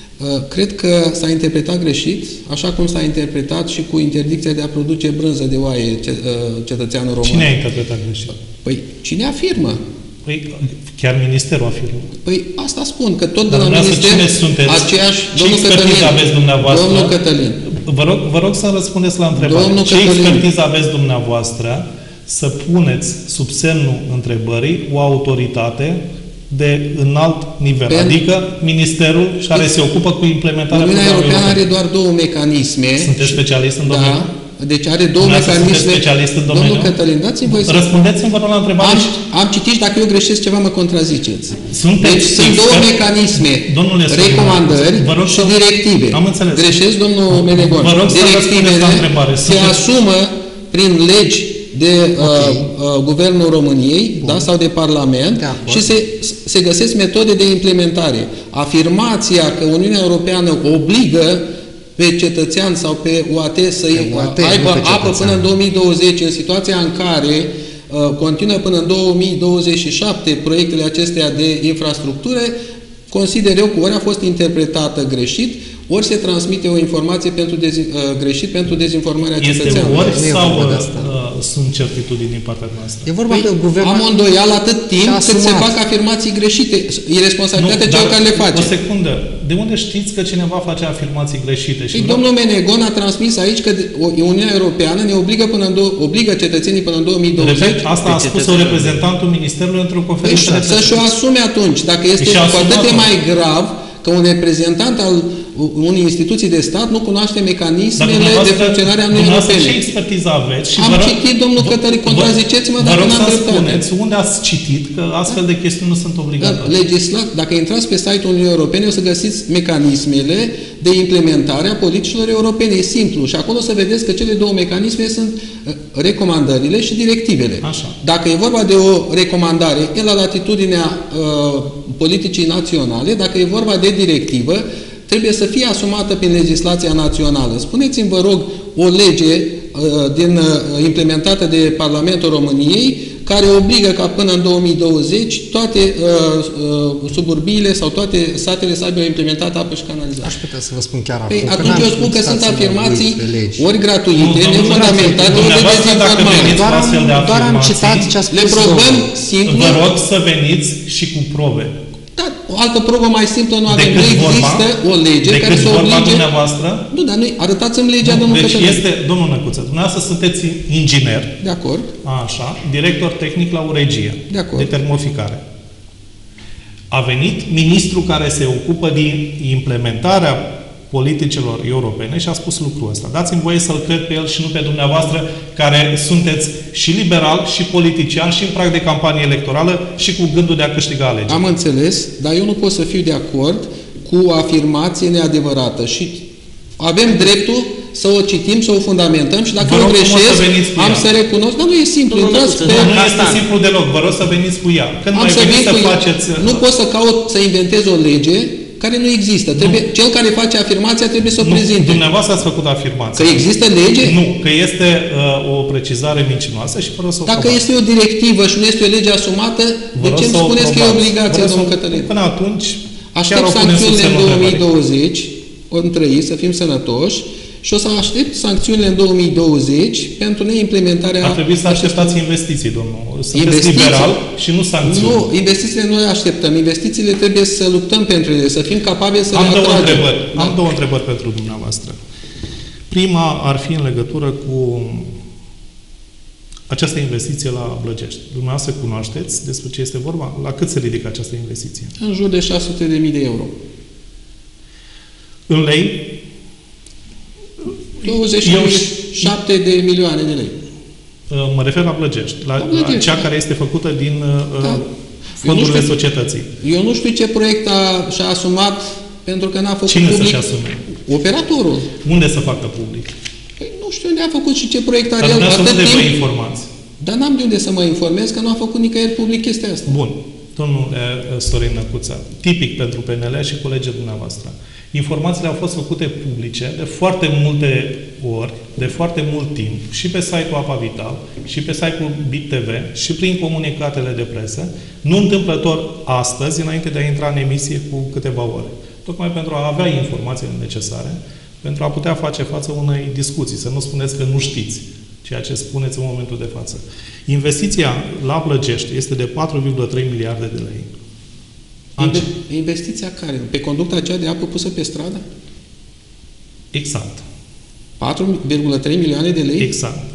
cred că s-a interpretat greșit, așa cum s-a interpretat și cu interdicția de a produce brânză de oaie cetățeanul român. Cine a interpretat greșit? Păi, cine afirmă? Păi, chiar ministerul afirmă. Păi, asta spun, că tot de la minister aceeași... Ce expertiză aveți dumneavoastră? Domnul Cătălin. Vă rog să răspundeți la întrebare. Domnul ce Cătălin. expertiză aveți dumneavoastră să puneți sub semnul întrebării o autoritate de înalt nivel, adică ministerul care se ocupă cu implementarea Uniunea Europeană are doar 2 mecanisme. Sunteți specialist în domeniu? Da. Deci are 2 mecanisme. Sunteți specialist în domeniu? Domnul Cătălin, dați-mi voi să... Răspundeți-mi, vă rog, la întrebare. Am citit, dacă eu greșesc ceva, mă contraziceți. Deci sunt 2 mecanisme, recomandări și directive. Am înțeles. Greșesc, domnul Menegon. Vă rog să răspundeți la întrebare. Se asumă prin legi de Guvernul României, da, sau de Parlament, și se găsesc metode de implementare. Afirmația că Uniunea Europeană obligă pe cetățean sau pe UAT să aibă apă până în 2020, în situația în care continuă până în 2027 proiectele acestea de infrastructură, consider eu că ori a fost interpretată greșit, ori se transmite o informație greșit pentru dezinformarea cetățeanului. Este ori sau sunt certitudini din partea noastră? E vorba că guvernul... Am o îndoială atât timp cât se fac afirmații greșite. E responsabilitatea celor care le face. O secundă. De unde știți că cineva face afirmații greșite? Și domnul Menegon a transmis aici că Uniunea Europeană ne obligă cetățenii până în 2020. Repet, asta a spus-o reprezentantul Ministerului într-o conferință de presă. Să-și o asume atunci. Dacă este cu atât de mai grav că un reprezentant al unei instituții de stat nu cunoaște mecanismele de funcționare a Uniunii Europene. Ce expertiză aveți? Și am citit, domnul Cătălin, contraziceți-mă dacă n-am dreptate. Vă rog să spuneți unde ați citit că astfel de chestiuni nu sunt obligatorii. Dacă intrați pe site-ul Uniunii Europene, o să găsiți mecanismele de implementare a politicilor europene. E simplu. Și acolo să vedeți că cele 2 mecanisme sunt recomandările și directivele. Așa. Dacă e vorba de o recomandare, e la latitudinea politicii naționale. Dacă e vorba de directivă, trebuie să fie asumată prin legislația națională. Spuneți-mi, vă rog, o lege implementată de Parlamentul României care obligă ca până în 2020 toate suburbiile sau toate satele să aibă implementat apă și canalizare. Aș putea să vă spun chiar acum. Atunci eu spun că sunt afirmații ori gratuite, nefundamentate, ori de dezinformare. Doar am citat ce a spus. Le probăm simplu. Vă rog să veniți și cu probe. Da, o altă probă mai simplă nu avem. Nu există o lege care să oblige... dumneavoastră? Nu, dar noi, arătați-mi legea, domnul Cătălin. Deci este, domnul Năcuță, dumneavoastră sunteți inginer. De acord. Așa, director tehnic la UREGIA. De acord. De termoficare. A venit ministrul care se ocupă din implementarea politicilor europene și a spus lucrul ăsta. Dați-mi voie să-l cred pe el și nu pe dumneavoastră, care sunteți și liberal, și politician, și în prag de campanie electorală, și cu gândul de a câștiga alegeri. Am înțeles, dar eu nu pot să fiu de acord cu o afirmație neadevărată și avem dreptul să o citim, să o fundamentăm și dacă eu greșesc, am să recunosc. Dar nu e simplu. Nu este simplu deloc. Vă rog să veniți cu ea. Când mai veniți să faceți... Nu pot să caut să inventez o lege care nu există. Cel care face afirmația trebuie să o prezinte. Dumneavoastră ați făcut afirmația. Că există lege? Nu, că este o precizare mincinoasă și fără să o Dacă este o directivă și nu este o lege asumată, de ce îmi spuneți că e obligația, domnul Cătălin? Până atunci, aștept sancțiunile în 2020, ori trăi, să fim sănătoși, și o să aștept sancțiunile în 2020 pentru neimplementarea... Ar trebui să așteptați investiții, domnul. Sunteți liberal și nu sancțiuni. Nu, investițiile nu le așteptăm. Investițiile trebuie să luptăm pentru ele, să fim capabili să le atragem. Am 2 întrebări pentru dumneavoastră. Prima ar fi în legătură cu această investiție la Blăgești. Dumneavoastră cunoașteți despre ce este vorba? La cât se ridică această investiție? În jur de 600.000 de euro. În lei? 27 de milioane de lei. Mă refer la Blăgești. La cea care este făcută din fondurile societății. Eu nu știu ce proiect și-a asumat pentru că n-a făcut Cine public. să-și asume? Operatorul. Unde să facă public? Păi nu știu unde a făcut și ce proiect are Dar el. dumneavoastră unde vă informați? Dar n-am de unde să mă informez că nu a făcut nicăieri public chestia asta. Bun. Domnul Sorin Năcuța, tipic pentru PNL și colegii dumneavoastră. Informațiile au fost făcute publice de foarte multe ori, de foarte mult timp, și pe site-ul Apa Vital, și pe site-ul Bit TV, și prin comunicatele de presă, nu întâmplător astăzi, înainte de a intra în emisie cu câteva ore. Tocmai pentru a avea informațiile necesare, pentru a putea face față unei discuții, să nu spuneți că nu știți ceea ce spuneți în momentul de față. Investiția la Blăgești este de 4,3 miliarde de lei. Investiția care? Pe conducta aceea de apă pusă pe stradă? Exact. 4,3 milioane de lei? Exact.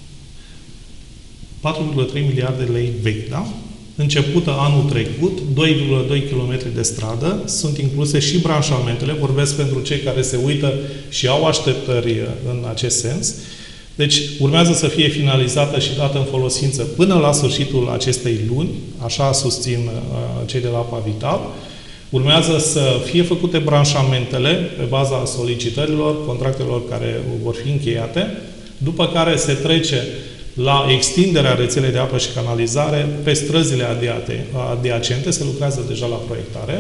4,3 miliarde de lei vechi, da? Începută anul trecut, 2,2 km de stradă, sunt incluse și branșamentele, vorbesc pentru cei care se uită și au așteptări în acest sens. Deci urmează să fie finalizată și dată în folosință până la sfârșitul acestei luni, așa susțin cei de la Apa Vital. Urmează să fie făcute branșamentele pe baza solicitărilor, contractelor care vor fi încheiate, după care se trece la extinderea rețelei de apă și canalizare pe străzile adiacente, se lucrează deja la proiectare.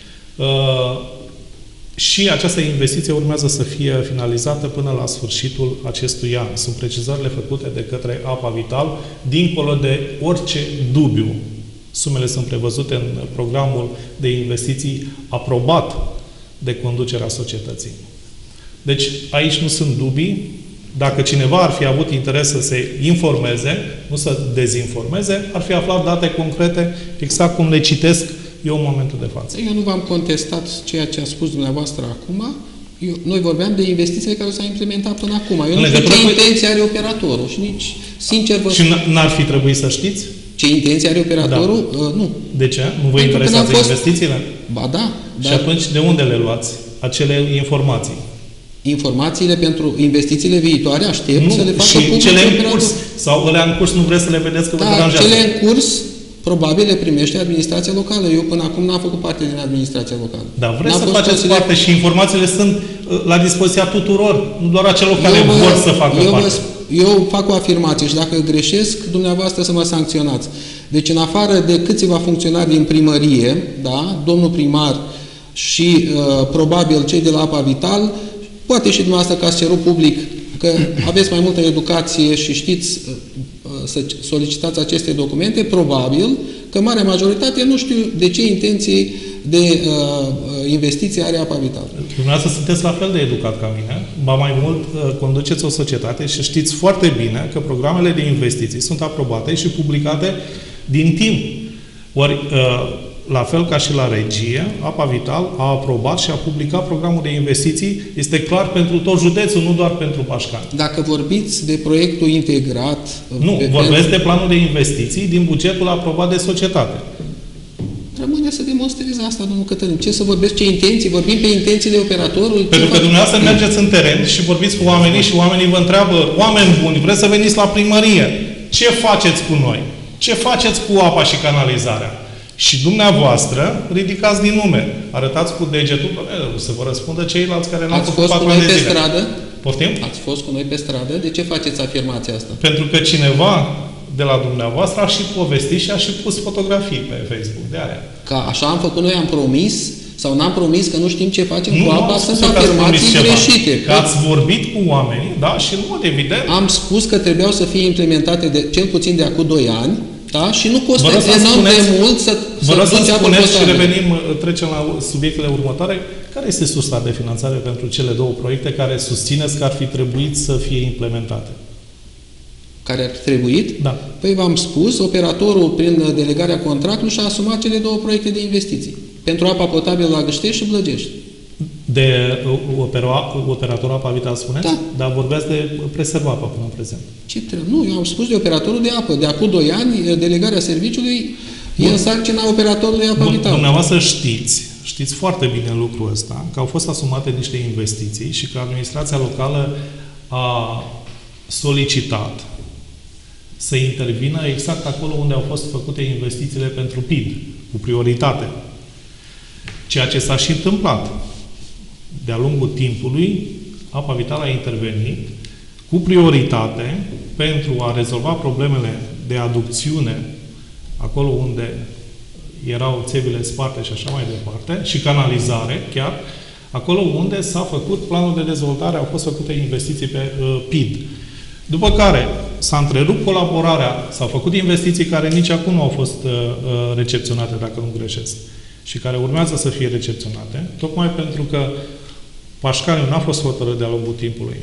Și această investiție urmează să fie finalizată până la sfârșitul acestui an. Sunt precizările făcute de către Apa Vital, dincolo de orice dubiu. Sumele sunt prevăzute în programul de investiții aprobat de conducerea societății. Deci, aici nu sunt dubii. Dacă cineva ar fi avut interes să se informeze, nu să dezinformeze, ar fi aflat date concrete, exact cum le citesc eu în momentul de față. Eu nu v-am contestat ceea ce a spus dumneavoastră acum. Noi vorbeam de investițiile care s-au implementat până acum. Eu nu știu ce intenție are operatorul și nici, sincer vă spun. Și n-ar fi trebuit să știți? Ce intenție are operatorul? Da. Nu. De ce? Nu vă interesează investițiile? Ba da. Și atunci de unde le luați? Acele informații? Informațiile pentru investițiile viitoare aștept să le facă public. Și cele în curs? Sau alea în curs nu vreți să le vedeți că vă deranjează? Cele în curs probabil le primește administrația locală. Eu până acum n-am făcut parte din administrația locală. Dar vreți să faceți parte și informațiile sunt la dispoziția tuturor, nu doar a celor care vor să facă parte. Eu fac o afirmație și dacă greșesc, dumneavoastră să mă sancționați. Deci în afară de câțiva funcționari din primărie, da, domnul primar și probabil cei de la Apa Vital, poate și dumneavoastră că ați cerut public că aveți mai multă educație și știți să solicitați aceste documente, probabil că marea majoritate nu știu de ce intenții de investiție are Apa Vital. Dumneavoastră sunteți la fel de educat ca mine, ba mai mult conduceți o societate și știți foarte bine că programele de investiții sunt aprobate și publicate din timp. Ori la fel ca și la regie, Apa Vital a aprobat și a publicat programul de investiții. Este clar pentru tot județul, nu doar pentru Bașcani. Dacă vorbiți de proiectul integrat... Nu, vorbesc de planul de investiții din bugetul aprobat de societate. Rămâne să demonstrezi asta, domnul Cătălin. Ce să vorbesc? Ce intenții? Vorbim pe intențiile operatorului? Pentru că dumneavoastră mergeți în teren și vorbiți cu oamenii și oamenii vă întreabă: oameni buni, vreți să veniți la primărie? Ce faceți cu noi? Ce faceți cu apa și canalizarea? Și dumneavoastră ridicați din nume. Arătați cu degetul, să vă răspundă ceilalți care n-ați fost cu noi pe stradă? Poftim? Ați fost cu noi pe stradă? De ce faceți afirmația asta? Pentru că cineva de la dumneavoastră a și povestit și a și pus fotografii pe Facebook de aia. Că așa am făcut noi, am promis sau n-am promis că nu știm ce facem cu apa, sunt afirmații greșite. Că ați vorbit cu oamenii, da, și în mod evident... Am spus că trebuiau să fie implementate cel puțin de acum 2 ani, da? Și nu costă enorm de mult să spuneți și revenim, trecem la subiectele următoare. Care este sursa de finanțare pentru cele două proiecte care susțineți că ar fi trebuit să fie implementate? Care ar fi trebuit? Da. Păi v-am spus, operatorul, prin delegarea contractului, și-a asumat cele două proiecte de investiții. Pentru apa potabilă la Gâștești și Blăgești. operatorul Apa Vital, spuneți? Da. Dar vorbeați de Preserva Apa până în prezent. Ce trebuie? Nu, eu am spus de operatorul de apă. De acum 2 ani, delegarea serviciului e în sarcina operatorului Apa Vital. Dumneavoastră știți foarte bine lucrul ăsta, că au fost asumate niște investiții și că administrația locală a solicitat să intervină exact acolo unde au fost făcute investițiile pentru PID, cu prioritate. Ceea ce s-a și întâmplat. De-a lungul timpului, Apa Vital a intervenit cu prioritate pentru a rezolva problemele de aducțiune acolo unde erau țevile sparte și așa mai departe, și canalizare chiar, acolo unde s-a făcut planul de dezvoltare, au fost făcute investiții pe PID. După care s-a întrerupt colaborarea, s-au făcut investiții care nici acum nu au fost recepționate, dacă nu greșesc, și care urmează să fie recepționate, tocmai pentru că Pașcaniu n-a fost hotărât de-a lungul timpului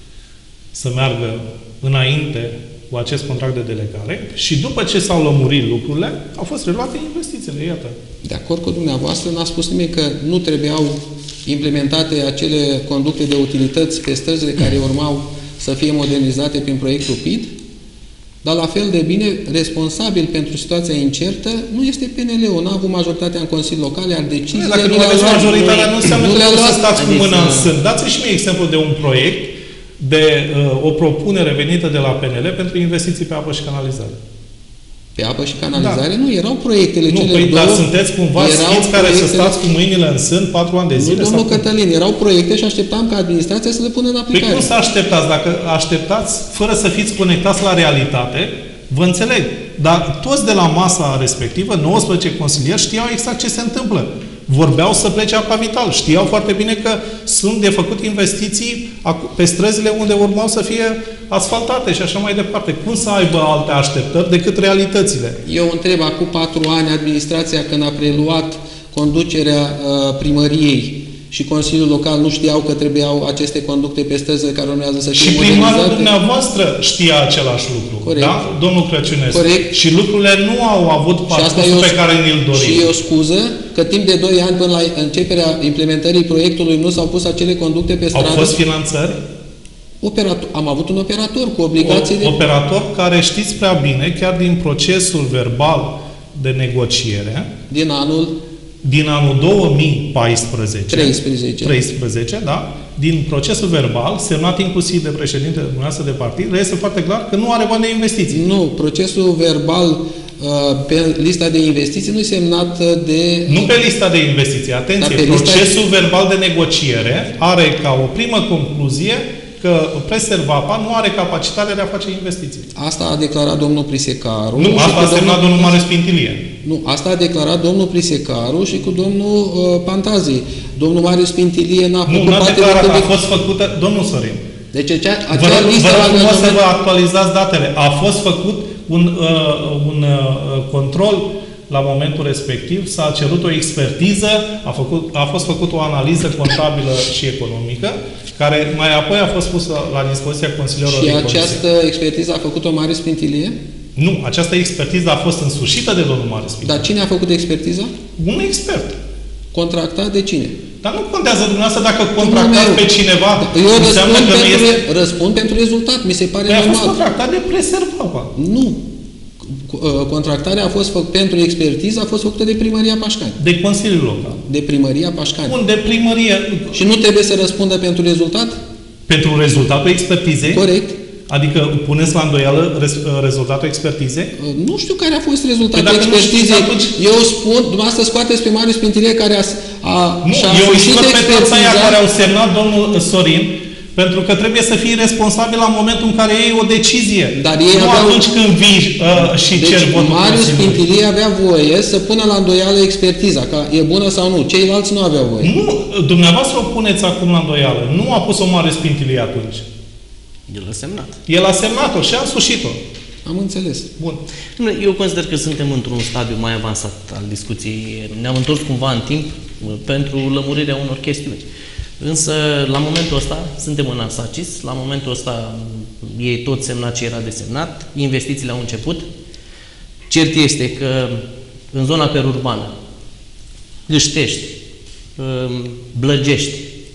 să meargă înainte cu acest contract de delegare și după ce s-au lămurit lucrurile, au fost reluate investițiile, iată. De acord cu dumneavoastră, n-a spus nimeni că nu trebuiau implementate acele conducte de utilități pe străzile care urmau să fie modernizate prin proiectul PID, dar la fel de bine, responsabil pentru situația incertă nu este PNL-ul. N-a avut majoritatea în Consiliul Local, iar deciziile Dacă nu aveți majoritatea, nu înseamnă că nu să stați cu mâna în sân. Dați-mi și mie exemplu de un proiect, de o propunere venită de la PNL pentru investiții pe apă și canalizare. Pe apă și canalizare? Da. Nu, erau proiectele cele două. Dar sunteți cumva sfinți care să stați cu mâinile în sân 4 ani de zile? Nu, domnul Cătălin, erau proiecte și așteptam ca administrația să le pună în aplicare. Păi cum să așteptați? Dacă așteptați fără să fiți conectați la realitate, vă înțeleg. Dar toți de la masa respectivă, 19 consilieri, știau exact ce se întâmplă. Vorbeau să plece Apa Vital. Știau foarte bine că sunt de făcut investiții pe străzile unde urmau să fie asfaltate și așa mai departe. Cum să aibă alte așteptări decât realitățile? Eu întreb, acum 4 ani, administrația, când a preluat conducerea primăriei și Consiliul Local, nu știau că trebuiau aceste conducte pe străzile care urmează să fie modernizate? Și primarul dumneavoastră știa același lucru. Corect. Da? Domnul Crăciunescu. Corect. Și lucrurile nu au avut parcursul pe care ni-l dorim. Și e o scuză că timp de 2 ani până la începerea implementării proiectului nu s-au pus acele conducte pe stradă. Au fost finanțări? Am avut un operator cu obligații de... Operator care știți prea bine, chiar din procesul verbal de negociere, din anul 2014, 13, da? Din procesul verbal, semnat inclusiv de președintele dumneavoastră de partid, reiese foarte clar că nu are bani de investiții. Nu, procesul verbal pe lista de investiții nu e semnat de... Nu pe lista de investiții, atenție, procesul verbal de negociere are ca o primă concluzie că Preserva nu are capacitatea de a face investiții. Asta a declarat domnul Prisecaru. Nu, asta a semnat domnul Marius Pintilie. Nu, asta a declarat domnul Prisecaru și cu domnul Pantazi. Domnul Marius Pintilie n-a făcut... Nu, n-a declarat, a fost făcută... Domnul Sorin. Deci vă rog frumos să vă actualizați datele. A fost făcut un control la momentul respectiv, s-a cerut o expertiză, a fost făcută o analiză contabilă și economică, care mai apoi a fost pusă la dispoziția consilierilor de comisie. Și această expertiză a făcut-o Marius Pintilie? Nu, această expertiză a fost însușită de domnul Marius Pintilie. Dar cine a făcut expertiza? Un expert. Contractat de cine? Dar nu contează dumneavoastră dacă contractați pe cineva. Eu răspund pentru rezultat, mi se pare normal. A fost contractat de Preserva. Nu. Contractarea a fost pentru expertiză a fost făcută de Primăria Pașcani. De Consiliul Local. De Primăria Pașcani. Bun, de primărie. Și nu trebuie să răspundă pentru rezultat? Pentru rezultatul expertizei? Corect. Adică puneți la îndoială rezultatul expertizei? Nu știu care a fost rezultatul expertizei. Atunci... Eu spun, dumneavoastră scoateți pe Marius Pintilie care și-a sfârșit expertiza. Care au semnat domnul Sorin, pentru că trebuie să fii responsabil la momentul în care iei o decizie. Dar ei nu atunci când vii și ceri votul Marius Pintilie avea voie să pună la îndoială expertiza, că e bună sau nu. Ceilalți nu aveau voie. Nu, dumneavoastră o puneți acum la îndoială. Nu a pus-o Marius Pintilie atunci. El a semnat. El a semnat-o și a însușit-o. Am înțeles. Bun. Eu consider că suntem într-un stadiu mai avansat al discuției. Ne-am întors cumva în timp pentru lămurirea unor chestiuni. Însă, la momentul ăsta, suntem în ASACIS, la momentul ăsta ei tot semnat ce era de semnat, investițiile au început. Cert este că în zona perurbană, Gâștești, Blăgești,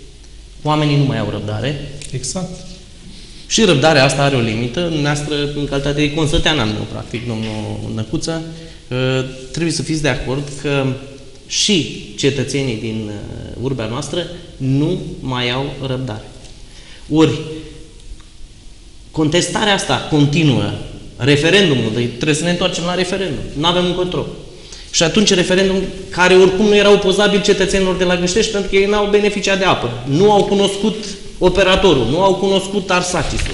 Oamenii nu mai au răbdare. Exact. Și răbdarea asta are o limită. Dumneavoastră, în calitate de consătean al meu, practic, domnul Năcuță, trebuie să fiți de acord că și cetățenii din urbea noastră nu mai au răbdare. Ori, contestarea asta continuă, referendumul, trebuie să ne întoarcem la referendum, nu avem un control. Și atunci referendum care oricum nu era opozabil cetățenilor de la Gâștești pentru că ei n-au beneficiat de apă, nu au cunoscut operatorul, nu au cunoscut Arsacisul.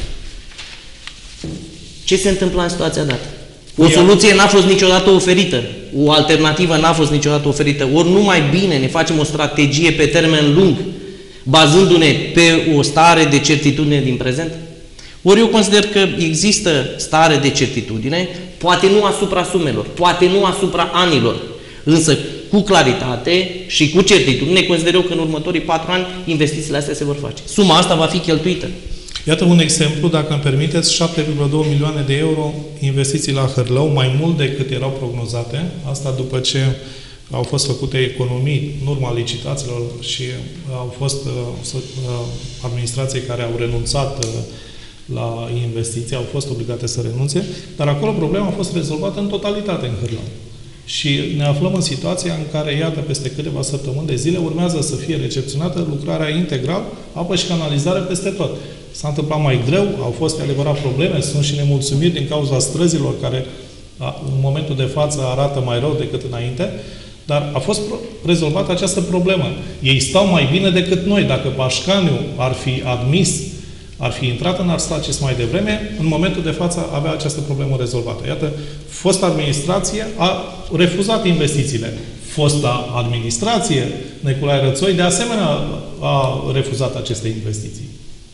Ce se întâmplă în situația dată? O soluție n-a fost niciodată oferită, o alternativă n-a fost niciodată oferită, ori nu mai bine ne facem o strategie pe termen lung, bazându-ne pe o stare de certitudine din prezent? Ori eu consider că există stare de certitudine, poate nu asupra sumelor, poate nu asupra anilor, însă cu claritate și cu certitudine consider eu că în următorii 4 ani investițiile astea se vor face. Suma asta va fi cheltuită. Iată un exemplu, dacă îmi permiteți, 7,2 milioane de euro investiții la Hârlău, mai mult decât erau prognozate, asta după ce au fost făcute economii în urma licitațiilor și au fost administrații care au renunțat la investiții, au fost obligate să renunțe, dar acolo problema a fost rezolvată în totalitate în Hârlău. Și ne aflăm în situația în care, iată, peste câteva săptămâni de zile urmează să fie recepționată lucrarea integral, apă și canalizare peste tot. S-a întâmplat mai greu, au fost adevărat probleme, sunt și nemulțumiri din cauza străzilor care în momentul de față arată mai rău decât înainte, dar a fost rezolvată această problemă. Ei stau mai bine decât noi. Dacă Pașcaniu ar fi admis, ar fi intrat în Arsacis mai devreme, în momentul de față avea această problemă rezolvată. Iată, fosta administrație a refuzat investițiile. Fosta administrație, Nicolae Rățoi, de asemenea a refuzat aceste investiții.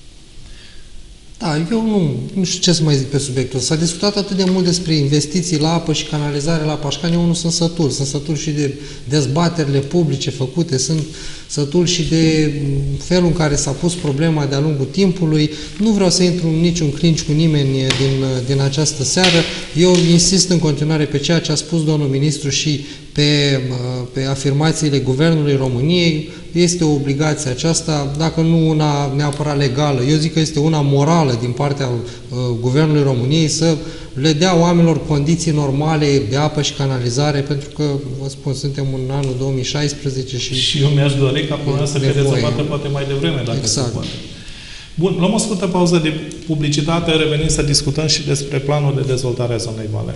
Da, eu nu știu ce să mai zic pe subiectul ăsta. S-a discutat atât de mult despre investiții la apă și canalizare la Pașcani, eu nu sunt sătul. Sunt sătul și de dezbaterile publice făcute, sunt sătul și de felul în care s-a pus problema de-a lungul timpului. Nu vreau să intru în niciun clinch cu nimeni din această seară. Eu insist în continuare pe ceea ce a spus domnul ministru și pe afirmațiile Guvernului României. Este o obligație aceasta, dacă nu una neapărat legală, eu zic că este una morală din partea Guvernului României să le dea oamenilor condiții normale de apă și canalizare, pentru că, vă spun, suntem în anul 2016 și eu mi-aș dori ca problema să fie rezolvată poate mai devreme, dacă se poate. Bun, luăm o scurtă pauză de publicitate, revenim să discutăm și despre planul de dezvoltare a zonei Valea.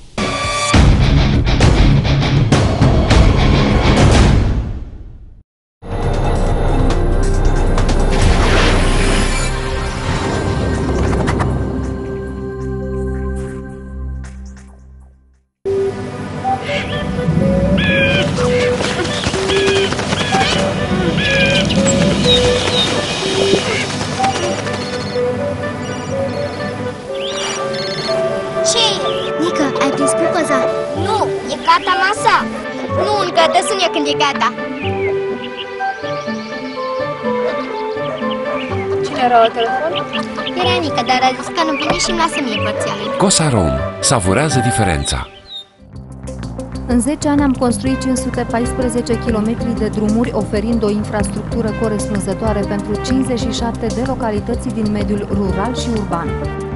Cosarom. Savurează diferența. În 10 ani am construit 514 km de drumuri, oferind o infrastructură corespunzătoare pentru 57 de localități din mediul rural și urban.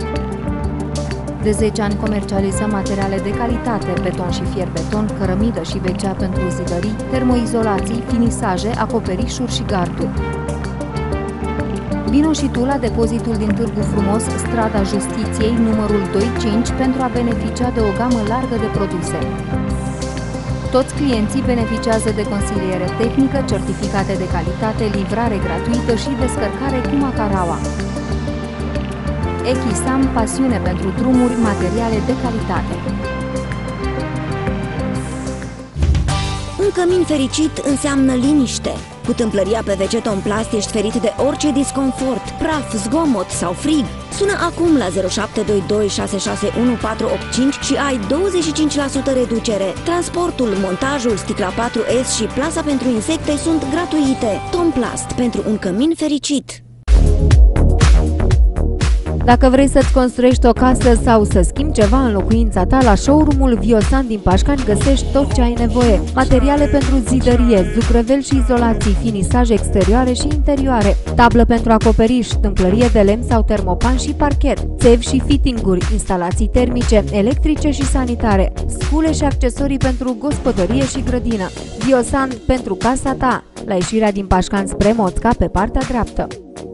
De 10 ani comercializăm materiale de calitate, beton și fier-beton, cărămidă și WC pentru zidării, termoizolații, finisaje, acoperișuri și garduri. Vino și tu la depozitul din Târgu Frumos, strada Justiției, numărul 25, pentru a beneficia de o gamă largă de produse. Toți clienții beneficiază de consiliere tehnică, certificate de calitate, livrare gratuită și descărcare cu Macaraua. Echisam, pasiune pentru drumuri, materiale de calitate. Un cămin fericit înseamnă liniște. Cu tâmplăria PVC Tomplast ești ferit de orice disconfort, praf, zgomot sau frig. Sună acum la 0722 661 485 și ai 25% reducere. Transportul, montajul, sticla 4S și plasa pentru insecte sunt gratuite. Tomplast, pentru un cămin fericit. Dacă vrei să-ți construiești o casă sau să schimbi ceva în locuința ta, la showroom-ul Viosan din Pașcani găsești tot ce ai nevoie. Materiale pentru zidărie, zugrăvel și izolații, finisaje exterioare și interioare, tablă pentru acoperiș, tâmplărie de lemn sau termopan și parchet, țevi și fittinguri, instalații termice, electrice și sanitare, scule și accesorii pentru gospodărie și grădină. Viosan pentru casa ta, la ieșirea din Pașcani spre Motca, pe partea dreaptă.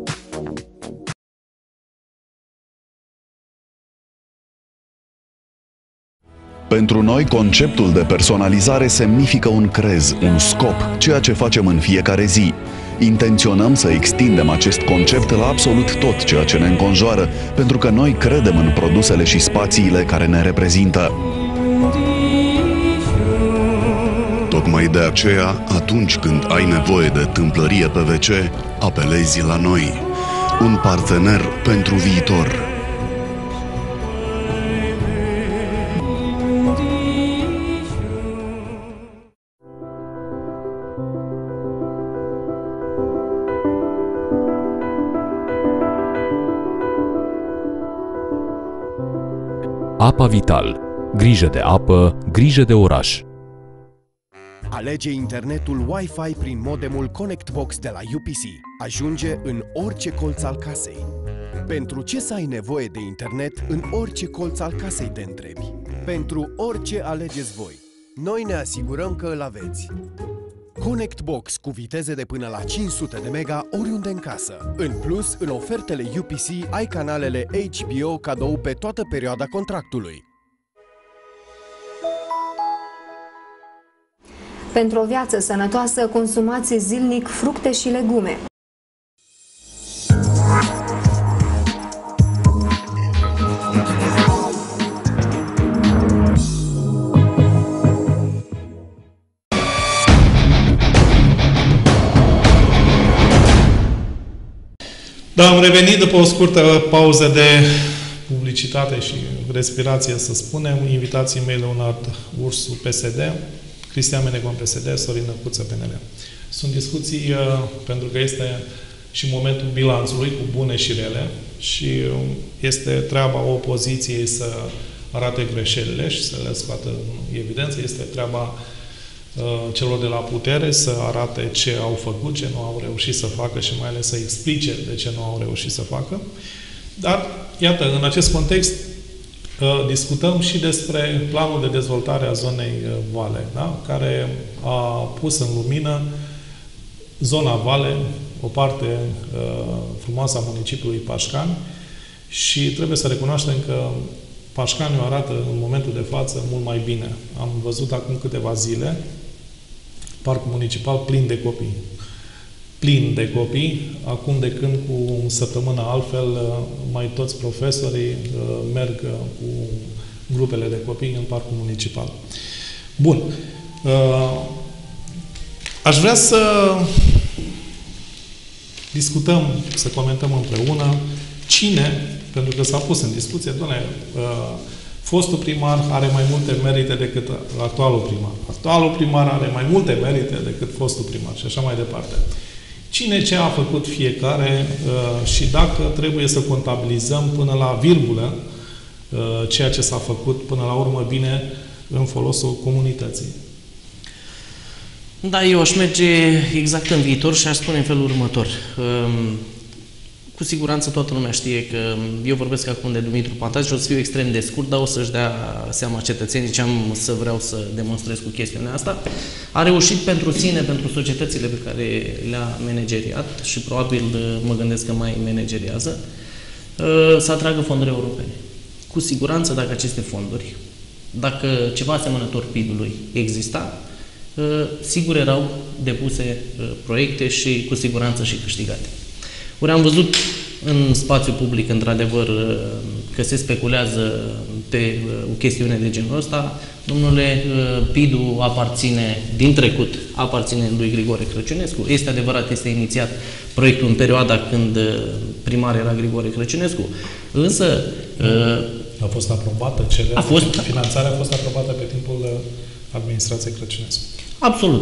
Pentru noi, conceptul de personalizare semnifică un crez, un scop, ceea ce facem în fiecare zi. Intenționăm să extindem acest concept la absolut tot ceea ce ne înconjoară, pentru că noi credem în produsele și spațiile care ne reprezintă. Tocmai de aceea, atunci când ai nevoie de tâmplărie PVC, apelezi la noi. Un partener pentru viitor. Apa Vital. Grijă de apă, grijă de oraș. Alege internetul Wi-Fi prin modemul ConnectBox de la UPC. Ajunge în orice colț al casei. Pentru ce să ai nevoie de internet în orice colț al casei, te întrebi? Pentru orice alegeți voi. Noi ne asigurăm că îl aveți. ConnectBox cu viteze de până la 500 de mega oriunde în casă. În plus, în ofertele UPC ai canalele HBO cadou pe toată perioada contractului. Pentru o viață sănătoasă, consumați zilnic fructe și legume. Da, am revenit după o scurtă pauză de publicitate și respirație, să spunem. Invitații mei Leonard Ursu, PSD, Cristian Menecon, PSD, Sorin Năcuță, PNL. Sunt discuții pentru că este și momentul bilanțului cu bune și rele și este treaba opoziției să arate greșelile și să le scoată în evidență. Este treaba celor de la putere să arate ce au făcut, ce nu au reușit să facă și mai ales să explice de ce nu au reușit să facă. Dar, iată, în acest context discutăm și despre planul de dezvoltare a zonei Vale, da? Care a pus în lumină zona Vale, o parte frumoasă a municipiului Pașcani și trebuie să recunoaștem că Pașcaniul arată în momentul de față mult mai bine. Am văzut acum câteva zile parcul municipal plin de copii. Plin de copii. Acum de când cu o săptămână altfel, mai toți profesorii merg cu grupele de copii în parcul municipal. Bun. Aș vrea să discutăm, să comentăm împreună cine, pentru că s-a pus în discuție, doamne, fostul primar are mai multe merite decât actualul primar. Actualul primar are mai multe merite decât fostul primar și așa mai departe. Cine ce a făcut fiecare și dacă trebuie să contabilizăm până la virgulă ceea ce s-a făcut până la urmă bine în folosul comunității. Da, eu aș merge exact în viitor și aș spune în felul următor. Cu siguranță toată lumea știe că eu vorbesc acum de Dumitru Pantaș și o să fiu extrem de scurt, dar o să-și dea seama cetățenii ce am să vreau să demonstrez cu chestiunea asta. A reușit pentru sine, pentru societățile pe care le-a manageriat și probabil mă gândesc că mai manageriază, să atragă fonduri europene. Cu siguranță, dacă aceste fonduri, dacă ceva asemănător PID-ului exista, sigur erau depuse proiecte și cu siguranță și câștigate. Ori am văzut în spațiu public, într-adevăr, că se speculează pe o chestiune de genul ăsta. Domnule, PID-ul aparține, din trecut, aparține lui Grigore Crăciunescu. Este adevărat, este inițiat proiectul în perioada când primar era Grigore Crăciunescu. Însă... A fost aprobată finanțarea a fost aprobată pe timpul administrației Crăciunescu. Absolut.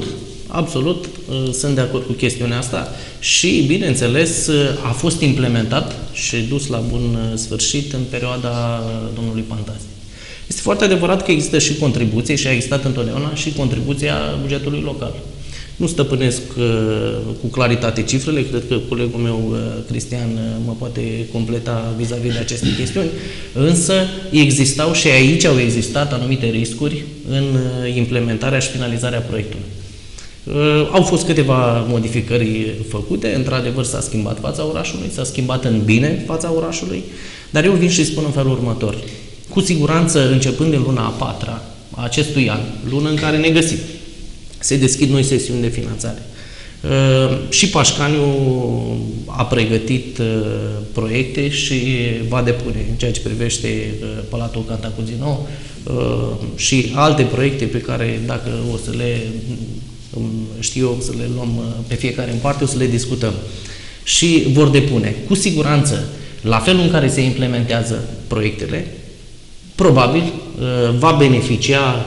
absolut, sunt de acord cu chestiunea asta și, bineînțeles, a fost implementat și dus la bun sfârșit în perioada domnului Pantazi. Este foarte adevărat că există și contribuție și a existat întotdeauna și contribuția bugetului local. Nu stăpânesc cu claritate cifrele, cred că colegul meu, Cristian, mă poate completa vis-a-vis de aceste chestiuni, însă existau și aici au existat anumite riscuri în implementarea și finalizarea proiectului. Au fost câteva modificări făcute, într-adevăr s-a schimbat fața orașului, s-a schimbat în bine fața orașului, dar eu vin și spun în felul următor. Cu siguranță, începând din luna a 4-a a acestui an, lună în care ne găsim, se deschid noi sesiuni de finanțare. Și Pașcaniu a pregătit proiecte și va depune în ceea ce privește Palatul Cantacuzino și alte proiecte pe care, dacă o să le știu eu, să le luăm pe fiecare în parte, o să le discutăm. Și vor depune. Cu siguranță, la felul în care se implementează proiectele, probabil va beneficia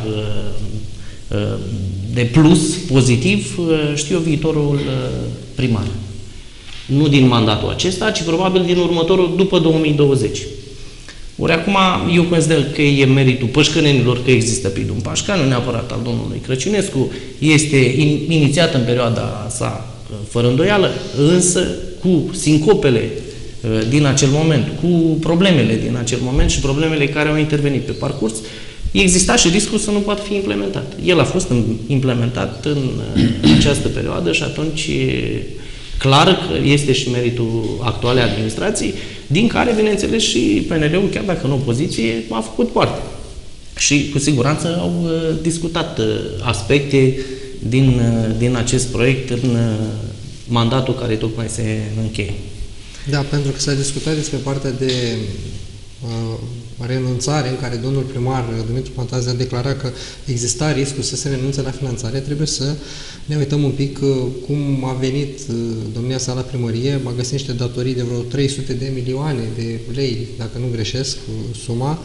de plus pozitiv, știu eu, viitorul primar. Nu din mandatul acesta, ci probabil din următorul, după 2020. Ori acum, eu consider că e meritul pășcănenilor că există Pidum Pașca, nu neapărat al domnului Crăciunescu, este inițiat în perioada sa fără îndoială, însă cu sincopele din acel moment, cu problemele din acel moment și problemele care au intervenit pe parcurs, exista și riscul să nu poată fi implementat. El a fost implementat în această perioadă și atunci clar că este și meritul actualei administrații, din care, bineînțeles, și PNL-ul, chiar dacă în opoziție, a făcut parte. Și cu siguranță au discutat aspecte din acest proiect în mandatul care tocmai se încheie. Da, pentru că s-a discutat despre partea de renunțare în care domnul primar Dumitru Pantazi a declarat că exista riscul să se renunțe la finanțare, trebuie să ne uităm un pic cum a venit domnia sa la primărie, a găsit niște datorii de vreo 300 de milioane de lei, dacă nu greșesc suma,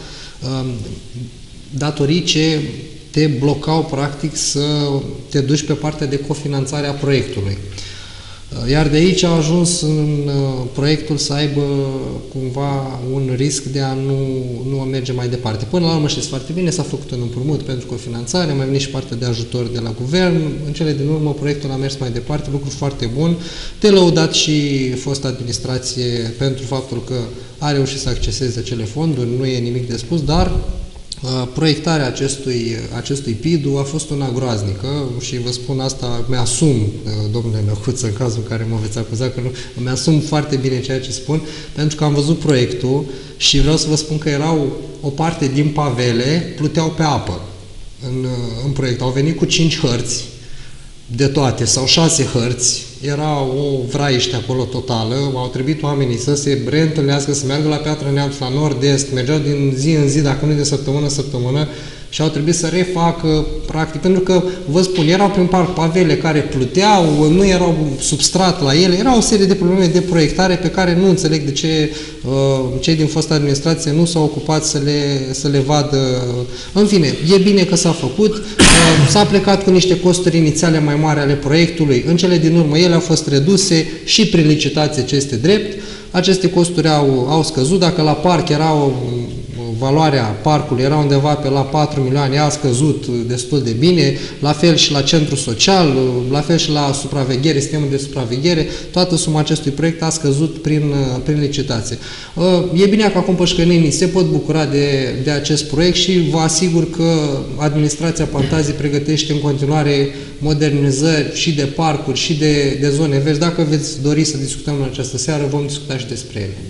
datorii ce te blocau practic să te duci pe partea de cofinanțare a proiectului. Iar de aici a ajuns în proiectul să aibă cumva un risc de a nu merge mai departe. Până la urmă, știți foarte bine, s-a făcut un împrumut pentru cofinanțare, mai venit și partea de ajutor de la guvern. În cele din urmă, proiectul a mers mai departe, lucru foarte bun. De lăudat și fosta administrație pentru faptul că a reușit să acceseze acele fonduri, nu e nimic de spus, dar proiectarea acestui PIDU a fost una groaznică și vă spun asta, mi-asum, domnule Năcuță, în cazul în care mă veți acuza că nu, mi-asum foarte bine ceea ce spun, pentru că am văzut proiectul și vreau să vă spun că erau o parte din pavele, pluteau pe apă în proiect. Au venit cu 5 hărți de toate, sau 6 hărți, era o vraiște acolo totală, au trebuit oamenii să se reîntâlnească, să meargă la Piatra Neamț, la nord-est, mergeau din zi în zi, dacă nu de săptămână în săptămână, și au trebuit să refacă, practic, pentru că, vă spun, erau prin parc pavele care pluteau, nu erau substrat la ele, era o serie de probleme de proiectare pe care nu înțeleg de ce cei din fosta administrație nu s-au ocupat să le vadă. În fine, e bine că s-a făcut, s-a plecat cu niște costuri inițiale mai mari ale proiectului, în cele din urmă ele au fost reduse și prin licitație, ce este drept, aceste costuri au scăzut, dacă la parc valoarea parcului era undeva pe la 4 milioane, a scăzut destul de bine, la fel și la centru social, la fel și la supraveghere, sistemul de supraveghere, toată suma acestui proiect a scăzut prin licitație. E bine că acum pășcănenii se pot bucura de acest proiect și vă asigur că administrația Pantazi pregătește în continuare modernizări și de parcuri și de zone verzi. Dacă veți dori să discutăm în această seară, vom discuta și despre ele.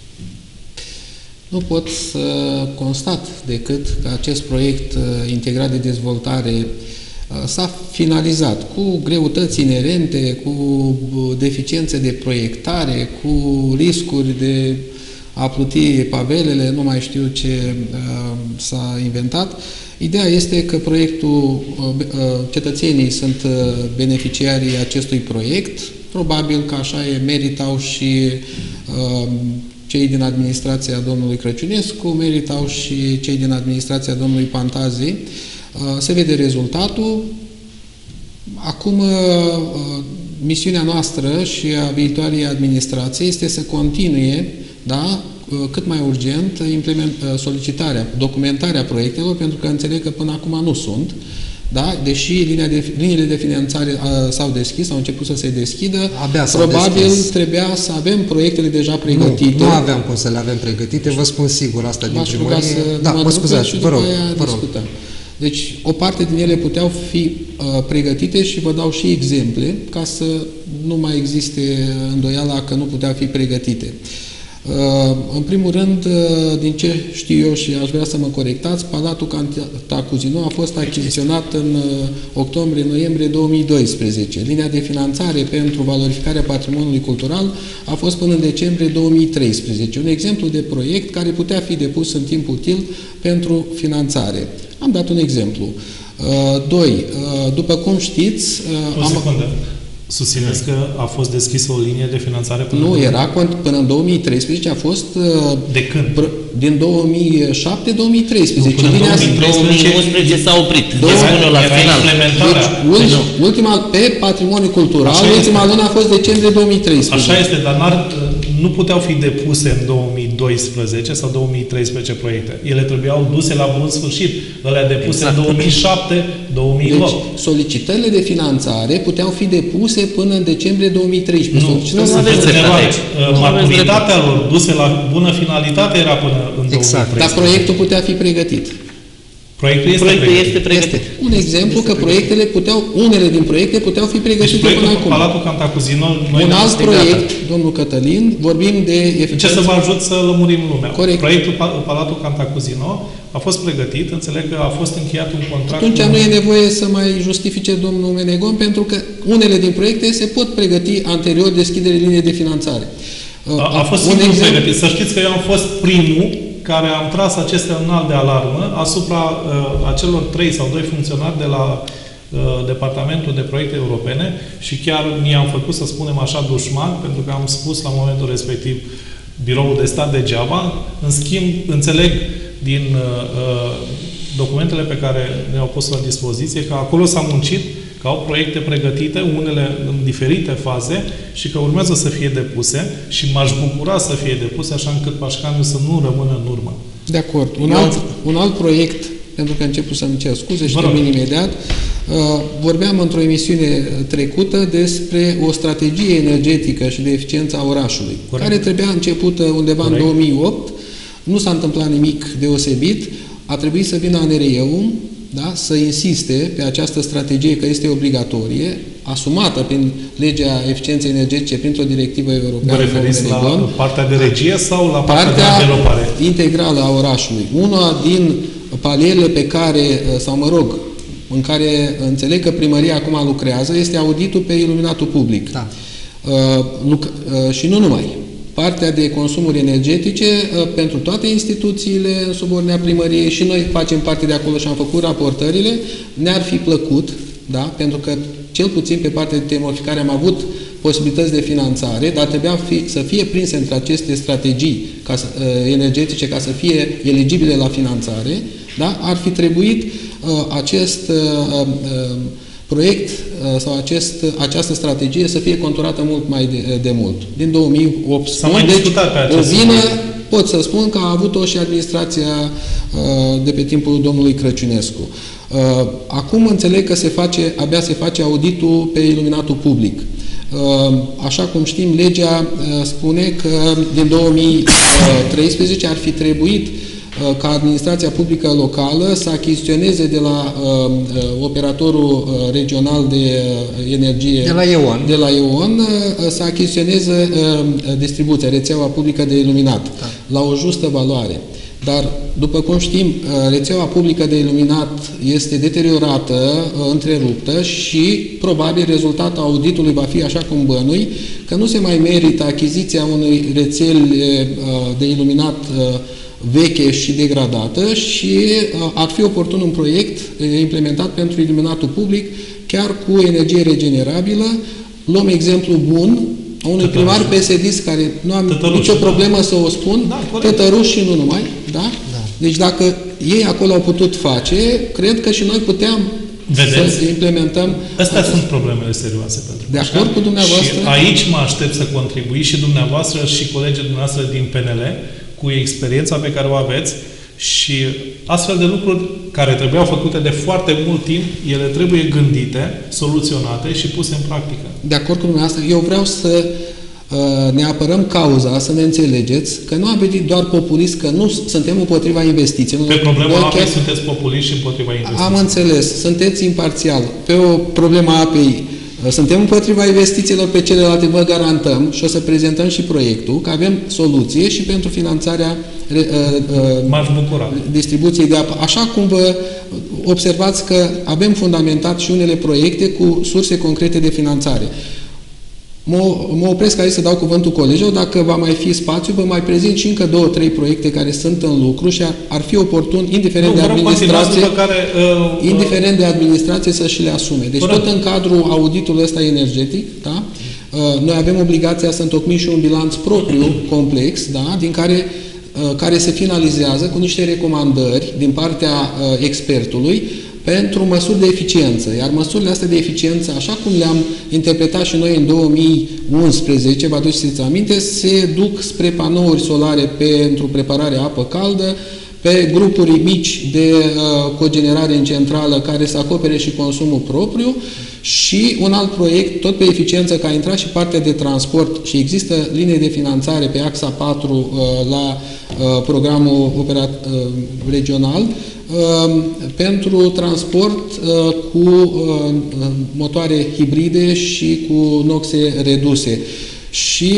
Nu pot să constat decât că acest proiect integrat de dezvoltare s-a finalizat cu greutăți inerente, cu deficiențe de proiectare, cu riscuri de a pluti pavelele, nu mai știu ce s-a inventat. Ideea este că cetățenii sunt beneficiarii acestui proiect, probabil că așa meritau și cei din administrația domnului Crăciunescu, meritau și cei din administrația domnului Pantazi. Se vede rezultatul. Acum, misiunea noastră și a viitoarei administrații este să continue, da, cât mai urgent, solicitarea, documentarea proiectelor, pentru că înțeleg că până acum nu sunt, da? Deși liniile de finanțare s-au deschis, au început să se deschidă, probabil trebuia să avem proiectele deja pregătite. Nu aveam cum să le avem pregătite, vă spun sigur asta din primărie. Da, mă scuzați, vă rog. Deci, o parte din ele puteau fi pregătite și vă dau și exemple ca să nu mai existe îndoiala că nu puteau fi pregătite. În primul rând, din ce știu eu și aș vrea să mă corectați, Palatul Cantacuzino a fost achiziționat în octombrie-noiembrie 2012. Linia de finanțare pentru valorificarea patrimoniului cultural a fost până în decembrie 2013. Un exemplu de proiect care putea fi depus în timp util pentru finanțare. Am dat un exemplu. 2. După cum știți... O secundă. Susțineți că a fost deschisă o linie de finanțare până Nu, era până în 2013, a fost... De când? Din 2007-2013. Până în 2011 s-a oprit. Era implementarea. Deci, ultima, pe patrimoniu cultural, ultima lună a fost decembrie 2013. Așa este, dar nu puteau fi depuse în 2012 sau 2013 proiecte. Ele trebuiau duse la bun sfârșit. Alea depuse în 2007, 2008. Deci, solicitările de finanțare puteau fi depuse până în decembrie 2013. Maturitatea lor duse la bună finalitate era până în 2013. Dar proiectul putea fi pregătit. Proiectul este pregătit. Un exemplu că unele din proiecte puteau fi pregătite până acum. Palatul Cantacuzino... Un alt proiect, domnul Cătălin, vorbim de eficiență... Ce să vă ajut să lămurim lumea. Corect. Proiectul Palatul Cantacuzino a fost pregătit, înțeleg că a fost încheiat un contract... Atunci nu e nevoie să mai justifice domnul Menegon, pentru că unele din proiecte se pot pregăti anterior deschiderii liniei de finanțare. A fost simplu pregătit. Să știți că eu am fost primul care am tras acest semnal de alarmă asupra acelor 3 sau 2 funcționari de la Departamentul de Proiecte Europene și chiar mi-am făcut, să spunem așa, dușman, pentru că am spus la momentul respectiv biroul de stat degeaba. În schimb, înțeleg din documentele pe care le-au pus la dispoziție că acolo s-a muncit, că au proiecte pregătite, unele în diferite faze și că urmează să fie depuse și m-aș bucura să fie depuse așa încât Pașcaniu să nu rămână în urmă. De acord. Un alt proiect, pentru că a început să-mi cer scuze și termin imediat, vorbeam într-o emisiune trecută despre o strategie energetică și de eficiență a orașului, care trebuia începută undeva în 2008, nu s-a întâmplat nimic deosebit, a trebuit să vină ANRE-ul, da, să insiste pe această strategie că este obligatorie, asumată prin legea eficienței energetice printr-o directivă europeană. Vă referiți la partea de regie sau la partea de anvelopare? Integrală a orașului. Una din palierele pe care, sau mă rog, în care înțeleg că primăria acum lucrează, este auditul pe iluminatul public. Da. Și nu numai. Partea de consumuri energetice pentru toate instituțiile în subordinea primăriei și noi facem parte de acolo și am făcut raportările. Ne-ar fi plăcut, da? Pentru că cel puțin pe partea de termoficare am avut posibilități de finanțare, dar trebuia să fie prinse între aceste strategii energetice ca să fie eligibile la finanțare. Da? Ar fi trebuit acest proiect sau această strategie să fie conturată mult mai de mult. Din 2008. S-a mai discutat pe acest subiect. Pot să spun că a avut-o și administrația de pe timpul domnului Crăciunescu. Acum înțeleg că abia se face auditul pe iluminatul public. Așa cum știm, legea spune că din 2013 ar fi trebuit ca administrația publică locală să achiziționeze de la operatorul regional de energie de la EON să achiziționeze distribuția, rețeaua publică de iluminat, la o justă valoare. Dar, după cum știm, rețeaua publică de iluminat este deteriorată, întreruptă și, probabil, rezultatul auditului va fi, așa cum bănui, că nu se mai merită achiziția unei rețele de iluminat veche și degradată și ar fi oportun un proiect implementat pentru iluminatul public, chiar cu energie regenerabilă. Luăm exemplu bun a unui primar PSD care nu am nicio problemă să o spun, Tătăruș și nu numai, da? Deci dacă ei acolo au putut face, cred că și noi puteam să implementăm. Astea sunt problemele serioase pentru de acord cu dumneavoastră. Și aici mă aștept să contribuiți și dumneavoastră și colegii dumneavoastră din PNL cu experiența pe care o aveți și astfel de lucruri care trebuiau făcute de foarte mult timp, ele trebuie gândite, soluționate și puse în practică. De acord cu dumneavoastră, eu vreau să ne apărăm cauza, să ne înțelegeți, că nu am venit doar populist, că nu suntem împotriva investițiilor. Pe problema apei sunteți populiști și împotriva investițiilor. Am înțeles, sunteți imparțial. Pe o problema apei suntem împotriva investițiilor, pe celelalte vă garantăm și o să prezentăm și proiectul, că avem soluție și pentru finanțarea distribuției de apă. Așa cum vă observați că avem fundamentat și unele proiecte cu surse concrete de finanțare. Mă opresc aici să dau cuvântul colegilor. Dacă va mai fi spațiu, vă mai prezint și încă 2-3 proiecte care sunt în lucru și ar fi oportun, indiferent de administrație, să și le asume. Deci tot în cadrul auditului ăsta energetic, da? Noi avem obligația să întocmim și un bilanț propriu complex, da? Din care se finalizează cu niște recomandări din partea expertului pentru măsuri de eficiență. Iar măsurile astea de eficiență, așa cum le-am interpretat și noi în 2011, vă aduceți aminte, se duc spre panouri solare pentru prepararea apă caldă, pe grupuri mici de cogenerare în centrală care să acopere și consumul propriu și un alt proiect, tot pe eficiență, că a intrat și partea de transport și există linie de finanțare pe axa 4 la programul regional pentru transport cu motoare hibride și cu noxe reduse. Și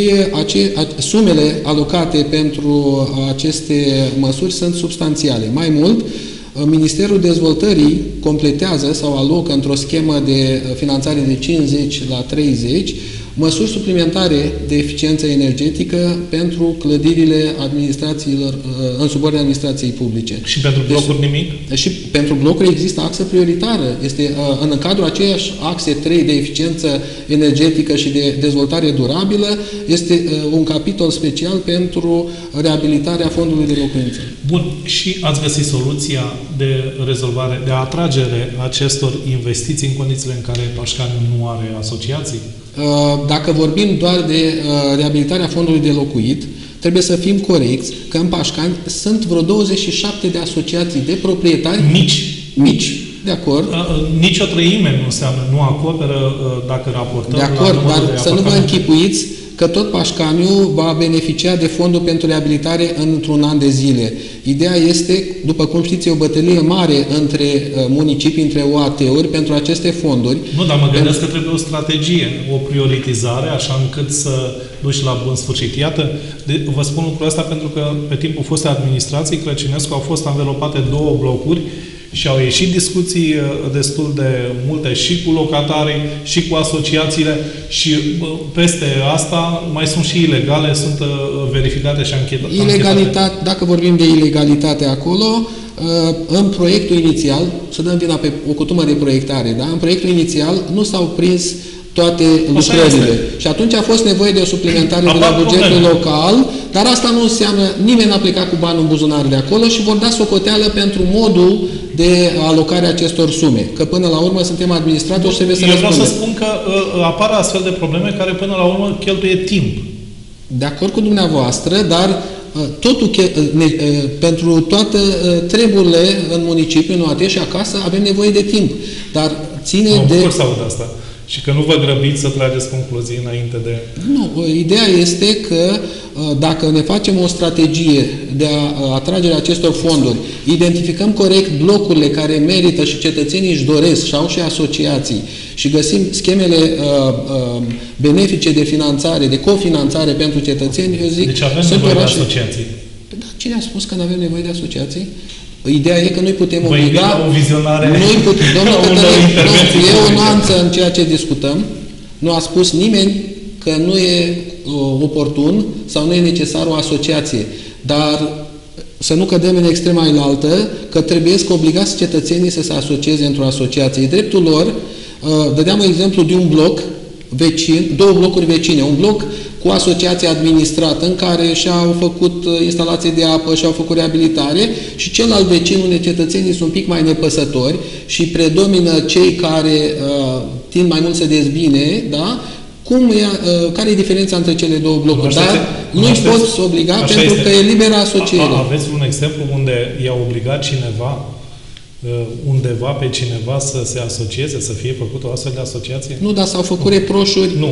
sumele alocate pentru aceste măsuri sunt substanțiale. Mai mult, Ministerul Dezvoltării completează sau alocă într-o schemă de finanțare de 50 la 30 măsuri suplimentare de eficiență energetică pentru clădirile administrațiilor în subordinea administrației publice. Și pentru blocuri nimic? Și pentru blocuri există axă prioritară. Este în cadrul aceeași axe 3 de eficiență energetică și de dezvoltare durabilă, este un capitol special pentru reabilitarea fondului de locuințe. Bun. Și ați găsit soluția de rezolvare, de atragere acestor investiții în condițiile în care Pașcani nu are asociații? Dacă vorbim doar de reabilitarea fondului de locuit, trebuie să fim corecți că în Pașcani sunt vreo 27 de asociații de proprietari mici. De acord. Nici o treime nu înseamnă, nu acoperă dacă raportăm. De acord, dar să nu vă închipuiți că tot Pașcaniu va beneficia de fondul pentru reabilitare într-un an de zile. Ideea este, după cum știți, e o bătălie mare între municipii, între OAT-uri pentru aceste fonduri. Nu, dar mă gândesc că trebuie o strategie, o prioritizare, așa încât să duci la bun sfârșit. Iată, vă spun lucrul ăsta pentru că pe timpul fostei administrații Crăcinescu au fost anvelopate 2 blocuri și au ieșit discuții destul de multe și cu locatarii, și cu asociațiile și peste asta mai sunt și ilegale, sunt verificate și anchetate. Ilegalitate, dacă vorbim de ilegalitate acolo, în proiectul inițial, să dăm vina pe o cutumă de proiectare, da? În proiectul inițial nu s-au prins toate lucrările. Și atunci a fost nevoie de o suplimentare de la bugetul local, dar asta nu înseamnă, nimeni n-a plecat cu bani în buzunar de acolo și vor da socoteală pentru modul de alocare a acestor sume. Că până la urmă suntem administratori și trebuie să răspundem. Eu vreau să spun că apar astfel de probleme care până la urmă cheltuie timp. De acord cu dumneavoastră, dar totul, pentru toate treburile în municipiu, în OAT și acasă, avem nevoie de timp. Dar ține de... Mă bucur să aud asta. Și că nu vă grăbiți să trageți concluzii înainte de... Nu, ideea este că dacă ne facem o strategie de atragere a acestor fonduri, identificăm corect blocurile care merită și cetățenii își doresc și au și asociații și găsim schemele benefice de finanțare, de cofinanțare pentru cetățeni, eu zic... Deci avem nevoie de asociații. Da, cine a spus că nu avem nevoie de asociații? Ideea e că noi putem obliga... o vizionare... Noi putem, domnul Cătălin, e o nuanță în ceea ce discutăm. Nu a spus nimeni că nu e oportun sau nu e necesar o asociație. Dar să nu cădem în extrema ailaltă, că trebuie să obligați cetățenii să se asocieze într-o asociație. E dreptul lor. Dădeam exemplu de un bloc vecin, 2 blocuri vecine. Un bloc cu asociația administrată în care și-au făcut instalații de apă, și-au făcut reabilitare, și celălalt vecin unde cetățenii sunt un pic mai nepăsători și predomină cei care tind mai mult să dezbine, da? Care e diferența între cele două blocuri? Dar nu-i poți obliga pentru că e liberă asociere. Aveți un exemplu unde i-a obligat cineva undeva pe cineva să se asocieze, să fie făcută o astfel de asociație? Nu, dar s-au făcut reproșuri. Nu,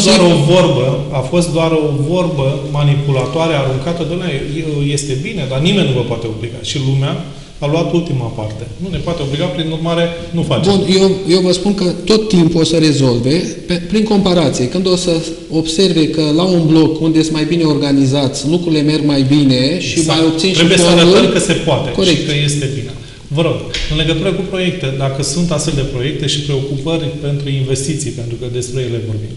a fost doar o vorbă manipulatoare aruncată, doamne, este bine, dar nimeni nu vă poate obliga. Și lumea a luat ultima parte. Nu ne poate obliga, prin urmare, nu face. Bun, eu vă spun că tot timpul o să rezolve, prin comparație. Când o să observe că la un bloc unde sunt mai bine organizați, lucrurile merg mai bine și mai obțin și fonduri... Trebuie să arătăm că se poate. Corect. Și că este bine. Vă rog, în legătură cu proiecte, dacă sunt astfel de proiecte și preocupări pentru investiții, pentru că despre ele vorbim.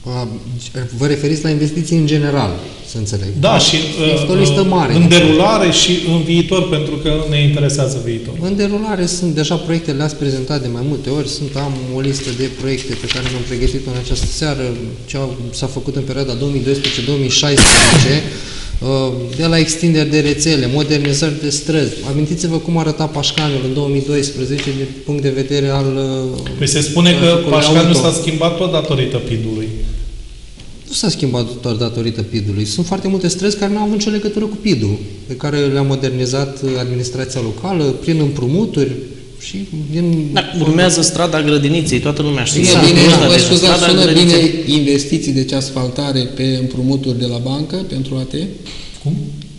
Vă referiți la investiții în general, să înțeleg. Da, și este o listă mare. În derulare și în viitor, pentru că ne interesează viitor. În derulare sunt deja proiecte, le-ați prezentat de mai multe ori. Am o listă de proiecte pe care le-am pregătit-o în această seară, ce s-a făcut în perioada 2012-2016, de la extinderi de rețele, modernizări de străzi. Amintiți-vă cum arăta Pașcaniul în 2012 din punct de vedere al... Păi se spune că Pașcaniul s-a schimbat tot datorită PID-ului. Nu s-a schimbat doar datorită PID-ului. Sunt foarte multe străzi care nu au avut nicio legătură cu PID-ul, pe care le-a modernizat administrația locală prin împrumuturi și din... Da, urmează strada Grădiniței, toată lumea știe. Sună bine, sună bine investiții, deci asfaltare pe împrumuturi de la bancă pentru AT? Cum?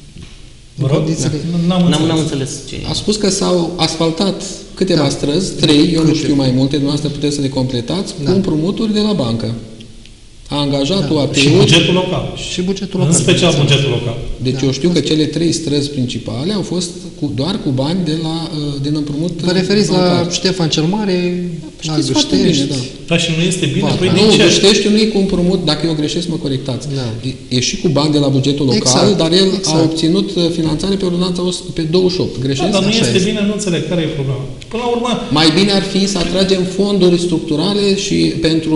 Vă rog? N-am înțeles ce e. A spus că s-au asfaltat câteva străzi, 3, eu nu știu mai multe, dumneavoastră puteți să le completați, cu împrumuturi de la bancă. A angajat UAT-ul... Și bugetul local. Și bugetul local. În special bugetul local. Deci eu știu că cele 3 străzi principale au fost doar cu bani din împrumut. Vă referiți la Ștefan cel Mare, la Gâștești? Da, și nu este bine? Păi nu, Gâștești nu e cu împrumut, dacă eu greșesc, mă corectați. Da. E și cu bani de la bugetul local, dar el a obținut finanțare pe ordonanța pe 28. Greșesc? Da, dar nu este bine, nu înțeleg care e problema. Până la urmă... Mai bine ar fi să atragem fonduri structurale și pentru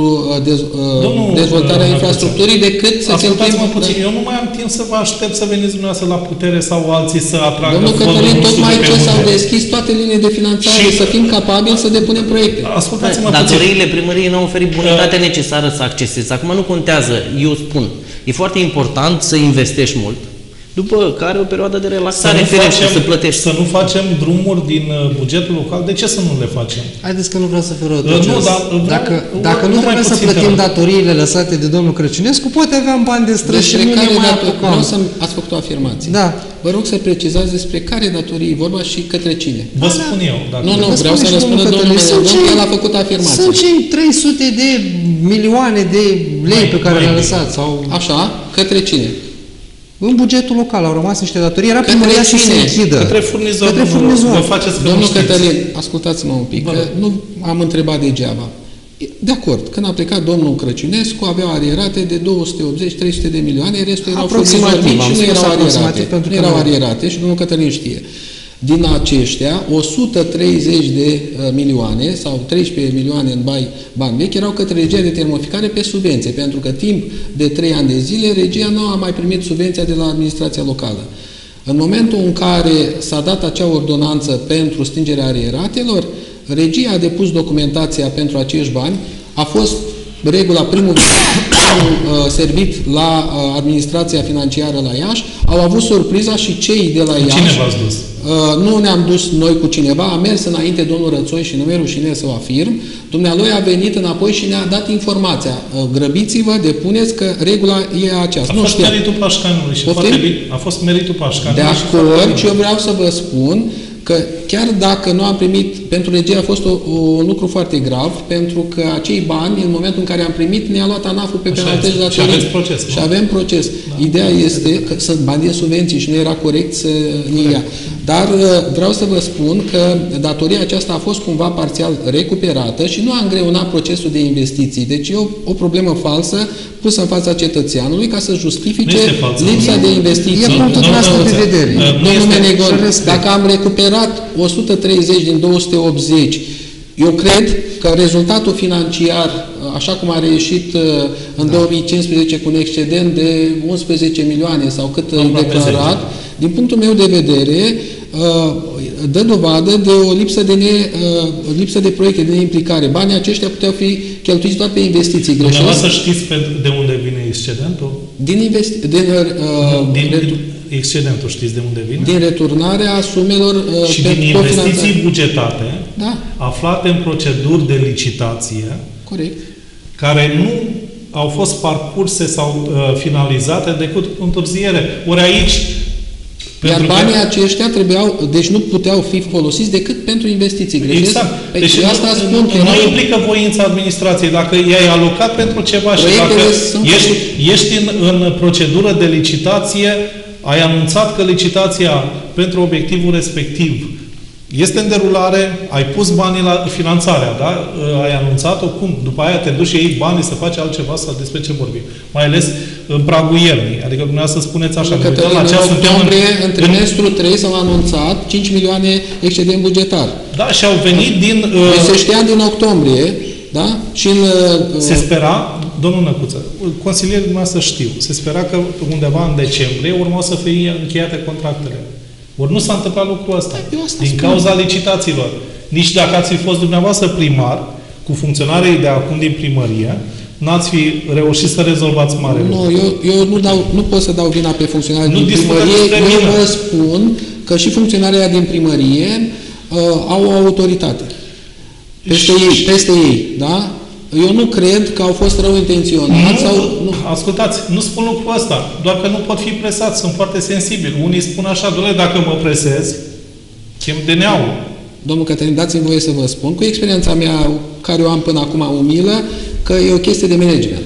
dezvoltarea infrastructurii decât să cheltuim... puțin. Eu nu mai am timp să vă aștept să veniți dumneavoastră la putere sau alții să atragă fonduri. Domnul Cătălin, tocmai ce s-au deschis toate liniile de finanțare și să fim capabili să depunem proiecte. Ascultați-mă puțin. Datoriile primăriei nu au oferit bunătatea necesară să accesezi. Acum nu contează, eu spun, e foarte important să investești mult, după care o perioadă de relaxare să plătești. Să nu facem drumuri din bugetul local. De ce să nu le facem? Haideți că nu vreau să fiu răutăcios. Dacă nu trebuie să plătim datoriile lăsate de domnul Crăciunescu, poate aveam bani de străzi și nu ne mai apucam. Ați făcut o afirmație. Da. Vă rog să precizați despre care datorii e vorba și către cine. Vă spun eu. Nu, vreau să răspundă domnul el a făcut afirmație. Sunt cei 300 de milioane de lei pe care le-a lăsat. Așa, către cine? În bugetul local au rămas niște datorii, era primăria să se închidă. Către furnizor. Domnul Cătălin, ascultați-mă un pic, că nu am întrebat degeaba. De acord, când a plecat domnul Crăciunescu, aveau arierate de 280-300 de milioane, restul erau furnizori mici și nu erau arierate și domnul Cătălin știe. Din aceștia, 130 de milioane sau 13 milioane în bani vechi erau către regia de termoficare pe subvenție, pentru că timp de 3 ani de zile regia nu a mai primit subvenția de la administrația locală. În momentul în care s-a dat acea ordonanță pentru stingerea arieratelor, regia a depus documentația pentru acești bani, a fost regula primul servit la administrația financiară la Iași, au avut surpriza și cei de la Iași. Cine v-ați dus? Nu ne-am dus noi cu cineva, a mers înainte domnul Rățoi și nu mi-e rușine să o afirm. Dumnealui a venit înapoi și ne-a dat informația. Grăbiți-vă, depuneți că regula e aceasta. A fost meritul Pașcanului și foarte bine. A fost meritul Pașcanului. De acord, și eu vreau să vă spun că chiar dacă nu am primit, pentru regie a fost un lucru foarte grav, pentru că acei bani, în momentul în care am primit, ne-a luat ANAF-ul pe penalități de datorii. Și avem proces. Da. Ideea este că sunt bani de subvenții și nu era corect să ne ia. Dar vreau să vă spun că datoria aceasta a fost cumva parțial recuperată și nu a îngreunat procesul de investiții. Deci e o problemă falsă pusă în fața cetățeanului ca să justifice lipsa de investiții. E punctul nostru de vedere. Domnul Menegol, dacă am recuperat 130 din 280, eu cred că rezultatul financiar, așa cum a reieșit în 2015 cu un excedent de 11 milioane sau cât declarat, din punctul meu de vedere, dă dovadă de o lipsă de proiecte, de neimplicare. Banii aceștia puteau fi cheltuiți doar pe investiții. Dumneavoastră știți de unde vine excedentul? Excedentul știți de unde vine? Din returnarea sumelor și din investiții bugetate, aflate în proceduri de licitație, corect, care nu au fost parcurse sau finalizate decât cu întârziere. Ori aici... Iar banii aceștia deci nu puteau fi folosiți decât pentru investiții. Greșesc? Exact. Deci asta spun că nu implică voința administrației. Dacă i-ai alocat pentru ceva și dacă ești în procedură de licitație, ai anunțat că licitația pentru obiectivul respectiv este în derulare, ai pus banii la finanțarea, da? Ai anunțat-o, cum? După aia te duci și iei banii să faci altceva sau despre ce vorbim. Mai ales în pragul iernii. Adică dumneavoastră spuneți așa. În trimestrul 3 s-au anunțat 5 milioane excedent bugetar. Da, și au venit din... Se știa din octombrie, da? Și se spera, domnul Năcuță, consilierii dumneavoastră știu, se spera că undeva în decembrie urmau să fie încheiate contractele. Ori nu s-a întâmplat lucrul ăsta. Din cauza licitațiilor. Nici dacă ați fi fost dumneavoastră primar, cu funcționarii de acum din primărie, n-ați fi reușit să rezolvați mare lucru. Eu nu pot să dau vina pe funcționarii din primărie. Eu vă spun că și funcționarii din primărie au o autoritate. Peste ei, da? Eu nu cred că au fost rău intenționați nu. Ascultați, nu spun lucrul ăsta, doar că nu pot fi presați, sunt foarte sensibili. Unii spun așa, doamne, dacă mă presez, chem DNA-ul. Domnul Cătălin, dați-mi voie să vă spun, cu experiența mea, care o am până acum umilă, că e o chestie de management.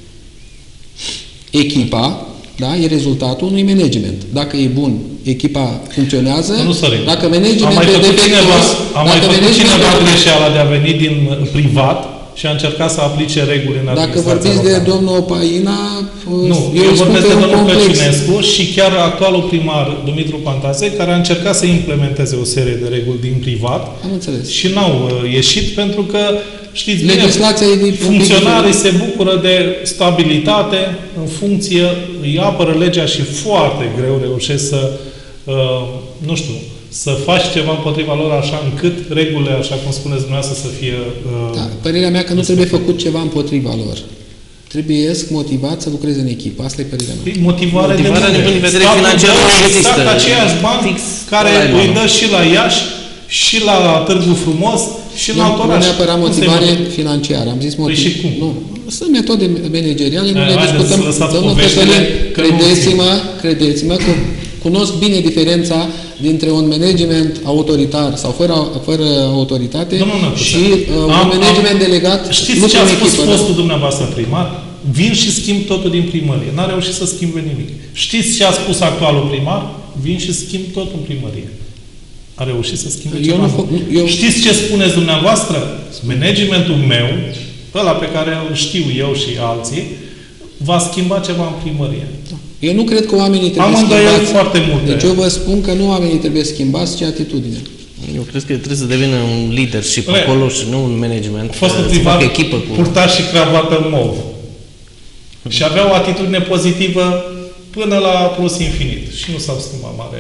Echipa, da, e rezultatul unui management. Dacă e bun, echipa funcționează. Dacă managementul e defectuos, am mai făcut cineva greșeala de a veni din privat și a încercat să aplice reguli în administrația locală. Dacă vorbiți de domnul Opaina, eu vorbesc de domnul Căciunescu și chiar actualul primar, Dumitru Pantase, care a încercat să implementeze o serie de reguli din privat. Am înțeles. Și n-au ieșit pentru că, știți bine, legislația funcționarii se bucură de stabilitate în funcție, îi apără legea și foarte greu reușesc să, nu știu, să faci ceva împotriva lor așa încât regulile, așa cum spuneți dumneavoastră, să fie... părerea mea că nu trebuie făcut ceva împotriva lor. Trebuie motivat să lucreze în echipă. Asta e părerea mea. Motivarea din punct de vedere financiar există. Exact aceiași bani care îi dă și la Iași, și la Târgu Frumos, și în alt oraș. Nu neapărat motivare financiară. Am zis motiv. Și cum? Nu. Sunt metode manageriale, nu le discutăm. Domnul Cătălin, credeți-mă că cunosc bine diferența dintre un management autoritar sau fără autoritate și un management delegat. Știți ce a spus fostul dumneavoastră primar? Vin și schimb totul din primărie. N-a reușit să schimbe nimic. Știți ce a spus actualul primar? Vin și schimb totul în primărie. A reușit să schimbe ceva. Știți ce spuneți dumneavoastră? Managementul meu, ăla pe care îl știu eu și alții, va schimba ceva în primărie. Eu nu cred că oamenii trebuie schimbați. Foarte multe. Deci eu vă spun că nu oamenii trebuie schimbați, ci atitudine. Eu cred că trebuie să devină un leadership acolo și nu un management. A fost un privat purta și cravată mov. Și avea o atitudine pozitivă până la plus infinit. Și nu s-au schimbat mare...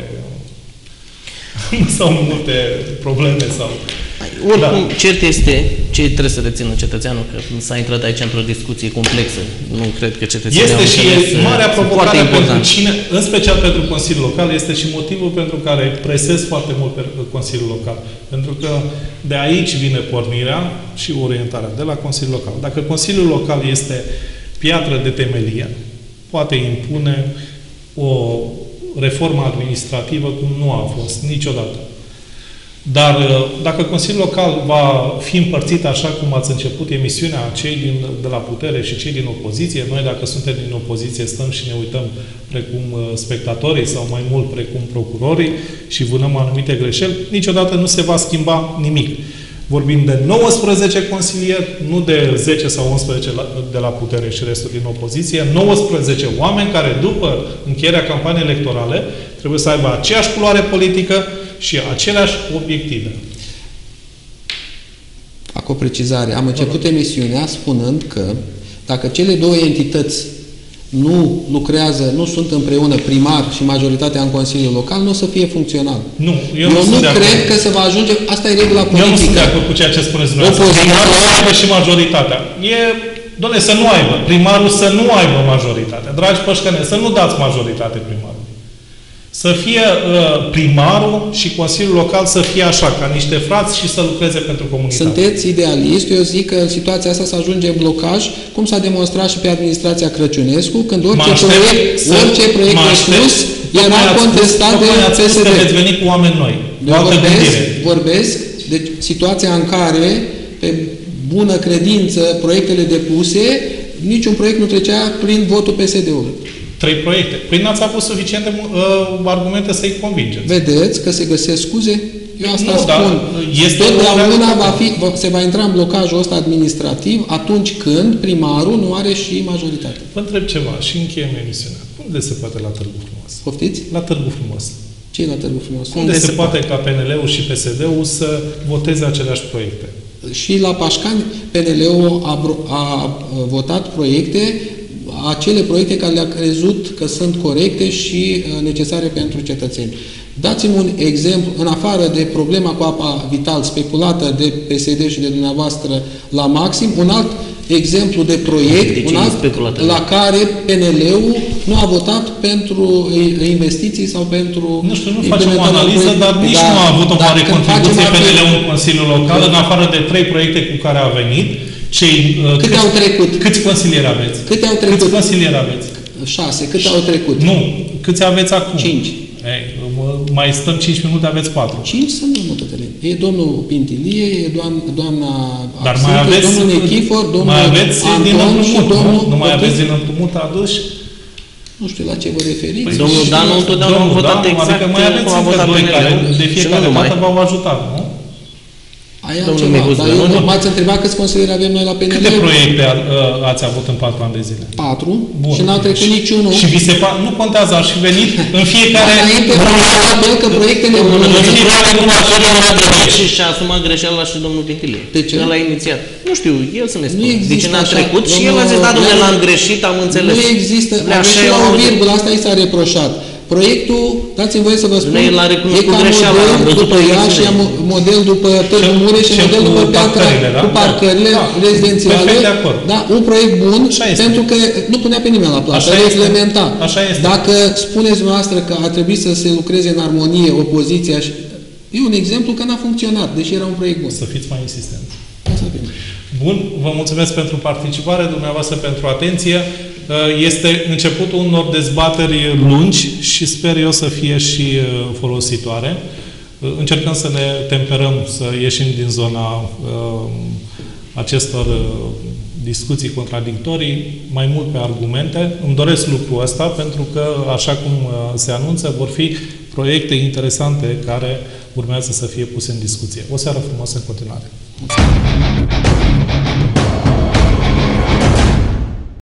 Nu s-au multe probleme sau... Oricum, cert este ce trebuie să rețină cetățeanul, că s-a intrat aici într-o discuție complexă. Nu cred că cetățenii este și marea provocare pentru cine, în special pentru Consiliul Local, este și motivul pentru care presez foarte mult pe Consiliul Local. Pentru că de aici vine pornirea și orientarea, de la Consiliul Local. Dacă Consiliul Local este piatră de temelie, poate impune o reformă administrativă cum nu a fost niciodată. Dar dacă Consiliul Local va fi împărțit așa cum ați început emisiunea, cei de la putere și cei din opoziție, noi dacă suntem din opoziție stăm și ne uităm precum spectatorii sau mai mult precum procurorii și vânăm anumite greșeli, niciodată nu se va schimba nimic. Vorbim de 19 consilieri, nu de 10 sau 11 de la putere și restul din opoziție, 19 oameni care după încheierea campaniei electorale trebuie să aibă aceeași culoare politică și aceleași obiective. fac o precizare. Am început emisiunea spunând că dacă cele două entități nu lucrează, nu sunt împreună, primar și majoritatea în Consiliul Local, nu o să fie funcțional. Nu, eu nu cred că se va ajunge, asta e regula politică. Eu nu sunt de acord cu ceea ce spuneți dumneavoastră. Primarul să aibă și majoritatea. Doamne, să nu aibă. Primarul să nu aibă majoritatea. Dragi pășcăneni, să nu dați majoritate primarului. Să fie primarul și Consiliul Local să fie așa, ca niște frați și să lucreze pentru comunitate. Sunteți idealist, eu zic că în situația asta să ajunge în blocaj, cum s-a demonstrat și pe administrația Crăciunescu, când orice proiect propus era contestat de PSD. Că veți veni cu oameni noi. Vorbesc de situația în care, pe bună credință, proiectele depuse, niciun proiect nu trecea prin votul PSD-ului. 3 proiecte. Păi n-ați avut suficiente argumente să-i convingeți. Vedeți că se găsesc scuze? Eu asta spun. Este totdeauna se va intra în blocajul ăsta administrativ atunci când primarul nu are și majoritate. Vă întreb ceva și încheiem emisiunea. Unde se poate la Târgu Frumos? Poftiți? La Târgu Frumos. Ce e la Târgu Frumos? Unde se poate ca PNL-ul și PSD-ul să voteze aceleași proiecte? Și la Pașcani PNL-ul a votat proiecte, acele proiecte care le-a crezut că sunt corecte și necesare pentru cetățeni. Dați-mi un exemplu, în afară de problema cu apa vital speculată de PSD și de dumneavoastră la maxim, un alt exemplu de proiect la care PNL-ul nu a votat pentru investiții sau pentru... Nu știu, nu facem o analiză, dar nici nu a avut o mare contribuție PNL-ul în Consiliul Local, în afară de 3 proiecte cu care a venit. Câte au trecut? Câți consilieri aveți? Câte au trecut? Câți consilieri aveți? 6. Câte au trecut? Nu. Câți aveți acum? 5. Mai stăm 5 minute, aveți 4. 5 sunt domnul Cătălin. E domnul Pintilie, e doamna Dar mai aveți, domnul Nechifor, domnul mai aveți Anton din împrumut, domnul... Nu mai aveți din împrumut aduși? Nu știu la ce vă referiți. Păi domnul Danu întotdeauna a votat exact adică mai aveți încă 2 care de fiecare dată v-au ajutat, nu? Aia ceva, dar m-ați întrebat câți consilieri avem noi la PNL. Câte proiecte ați avut în 4 ani de zile? 4. Bun. Și n-au trecut niciunul. Și vi se nu contează, ar fi venit în fiecare... Înainte, probabil că proiectele... În fiecare și-a asumat greșeala și domnul Pintilie. De ce? El a inițiat. Nu știu, el să ne spună. Deci n-a trecut și el a zis, da, domnule, l-am greșit, am înțeles. Nu există, a greșit la o virgulă, asta i s-a reproșat. Proiectul, dați-mi voie să vă spun, e ca model după Iași, model după Târgu Mureș și model după Piatra, cu parcările rezidențiale. Da, un proiect bun, pentru că nu punea pe nimeni la plată, reglementa. Dacă spuneți dumneavoastră că ar trebui să se lucreze în armonie opoziția și... E un exemplu că n-a funcționat, deși era un proiect bun. Să fiți mai insistenți. Bun, vă mulțumesc pentru participare, dumneavoastră pentru atenție. Este începutul unor dezbateri lungi și sper eu să fie și folositoare. Încercăm să ne temperăm, să ieșim din zona acestor discuții contradictorii, mai mult pe argumente. Îmi doresc lucrul ăsta pentru că, așa cum se anunță, vor fi proiecte interesante care urmează să fie puse în discuție. O seară frumoasă în continuare! Mulțumesc!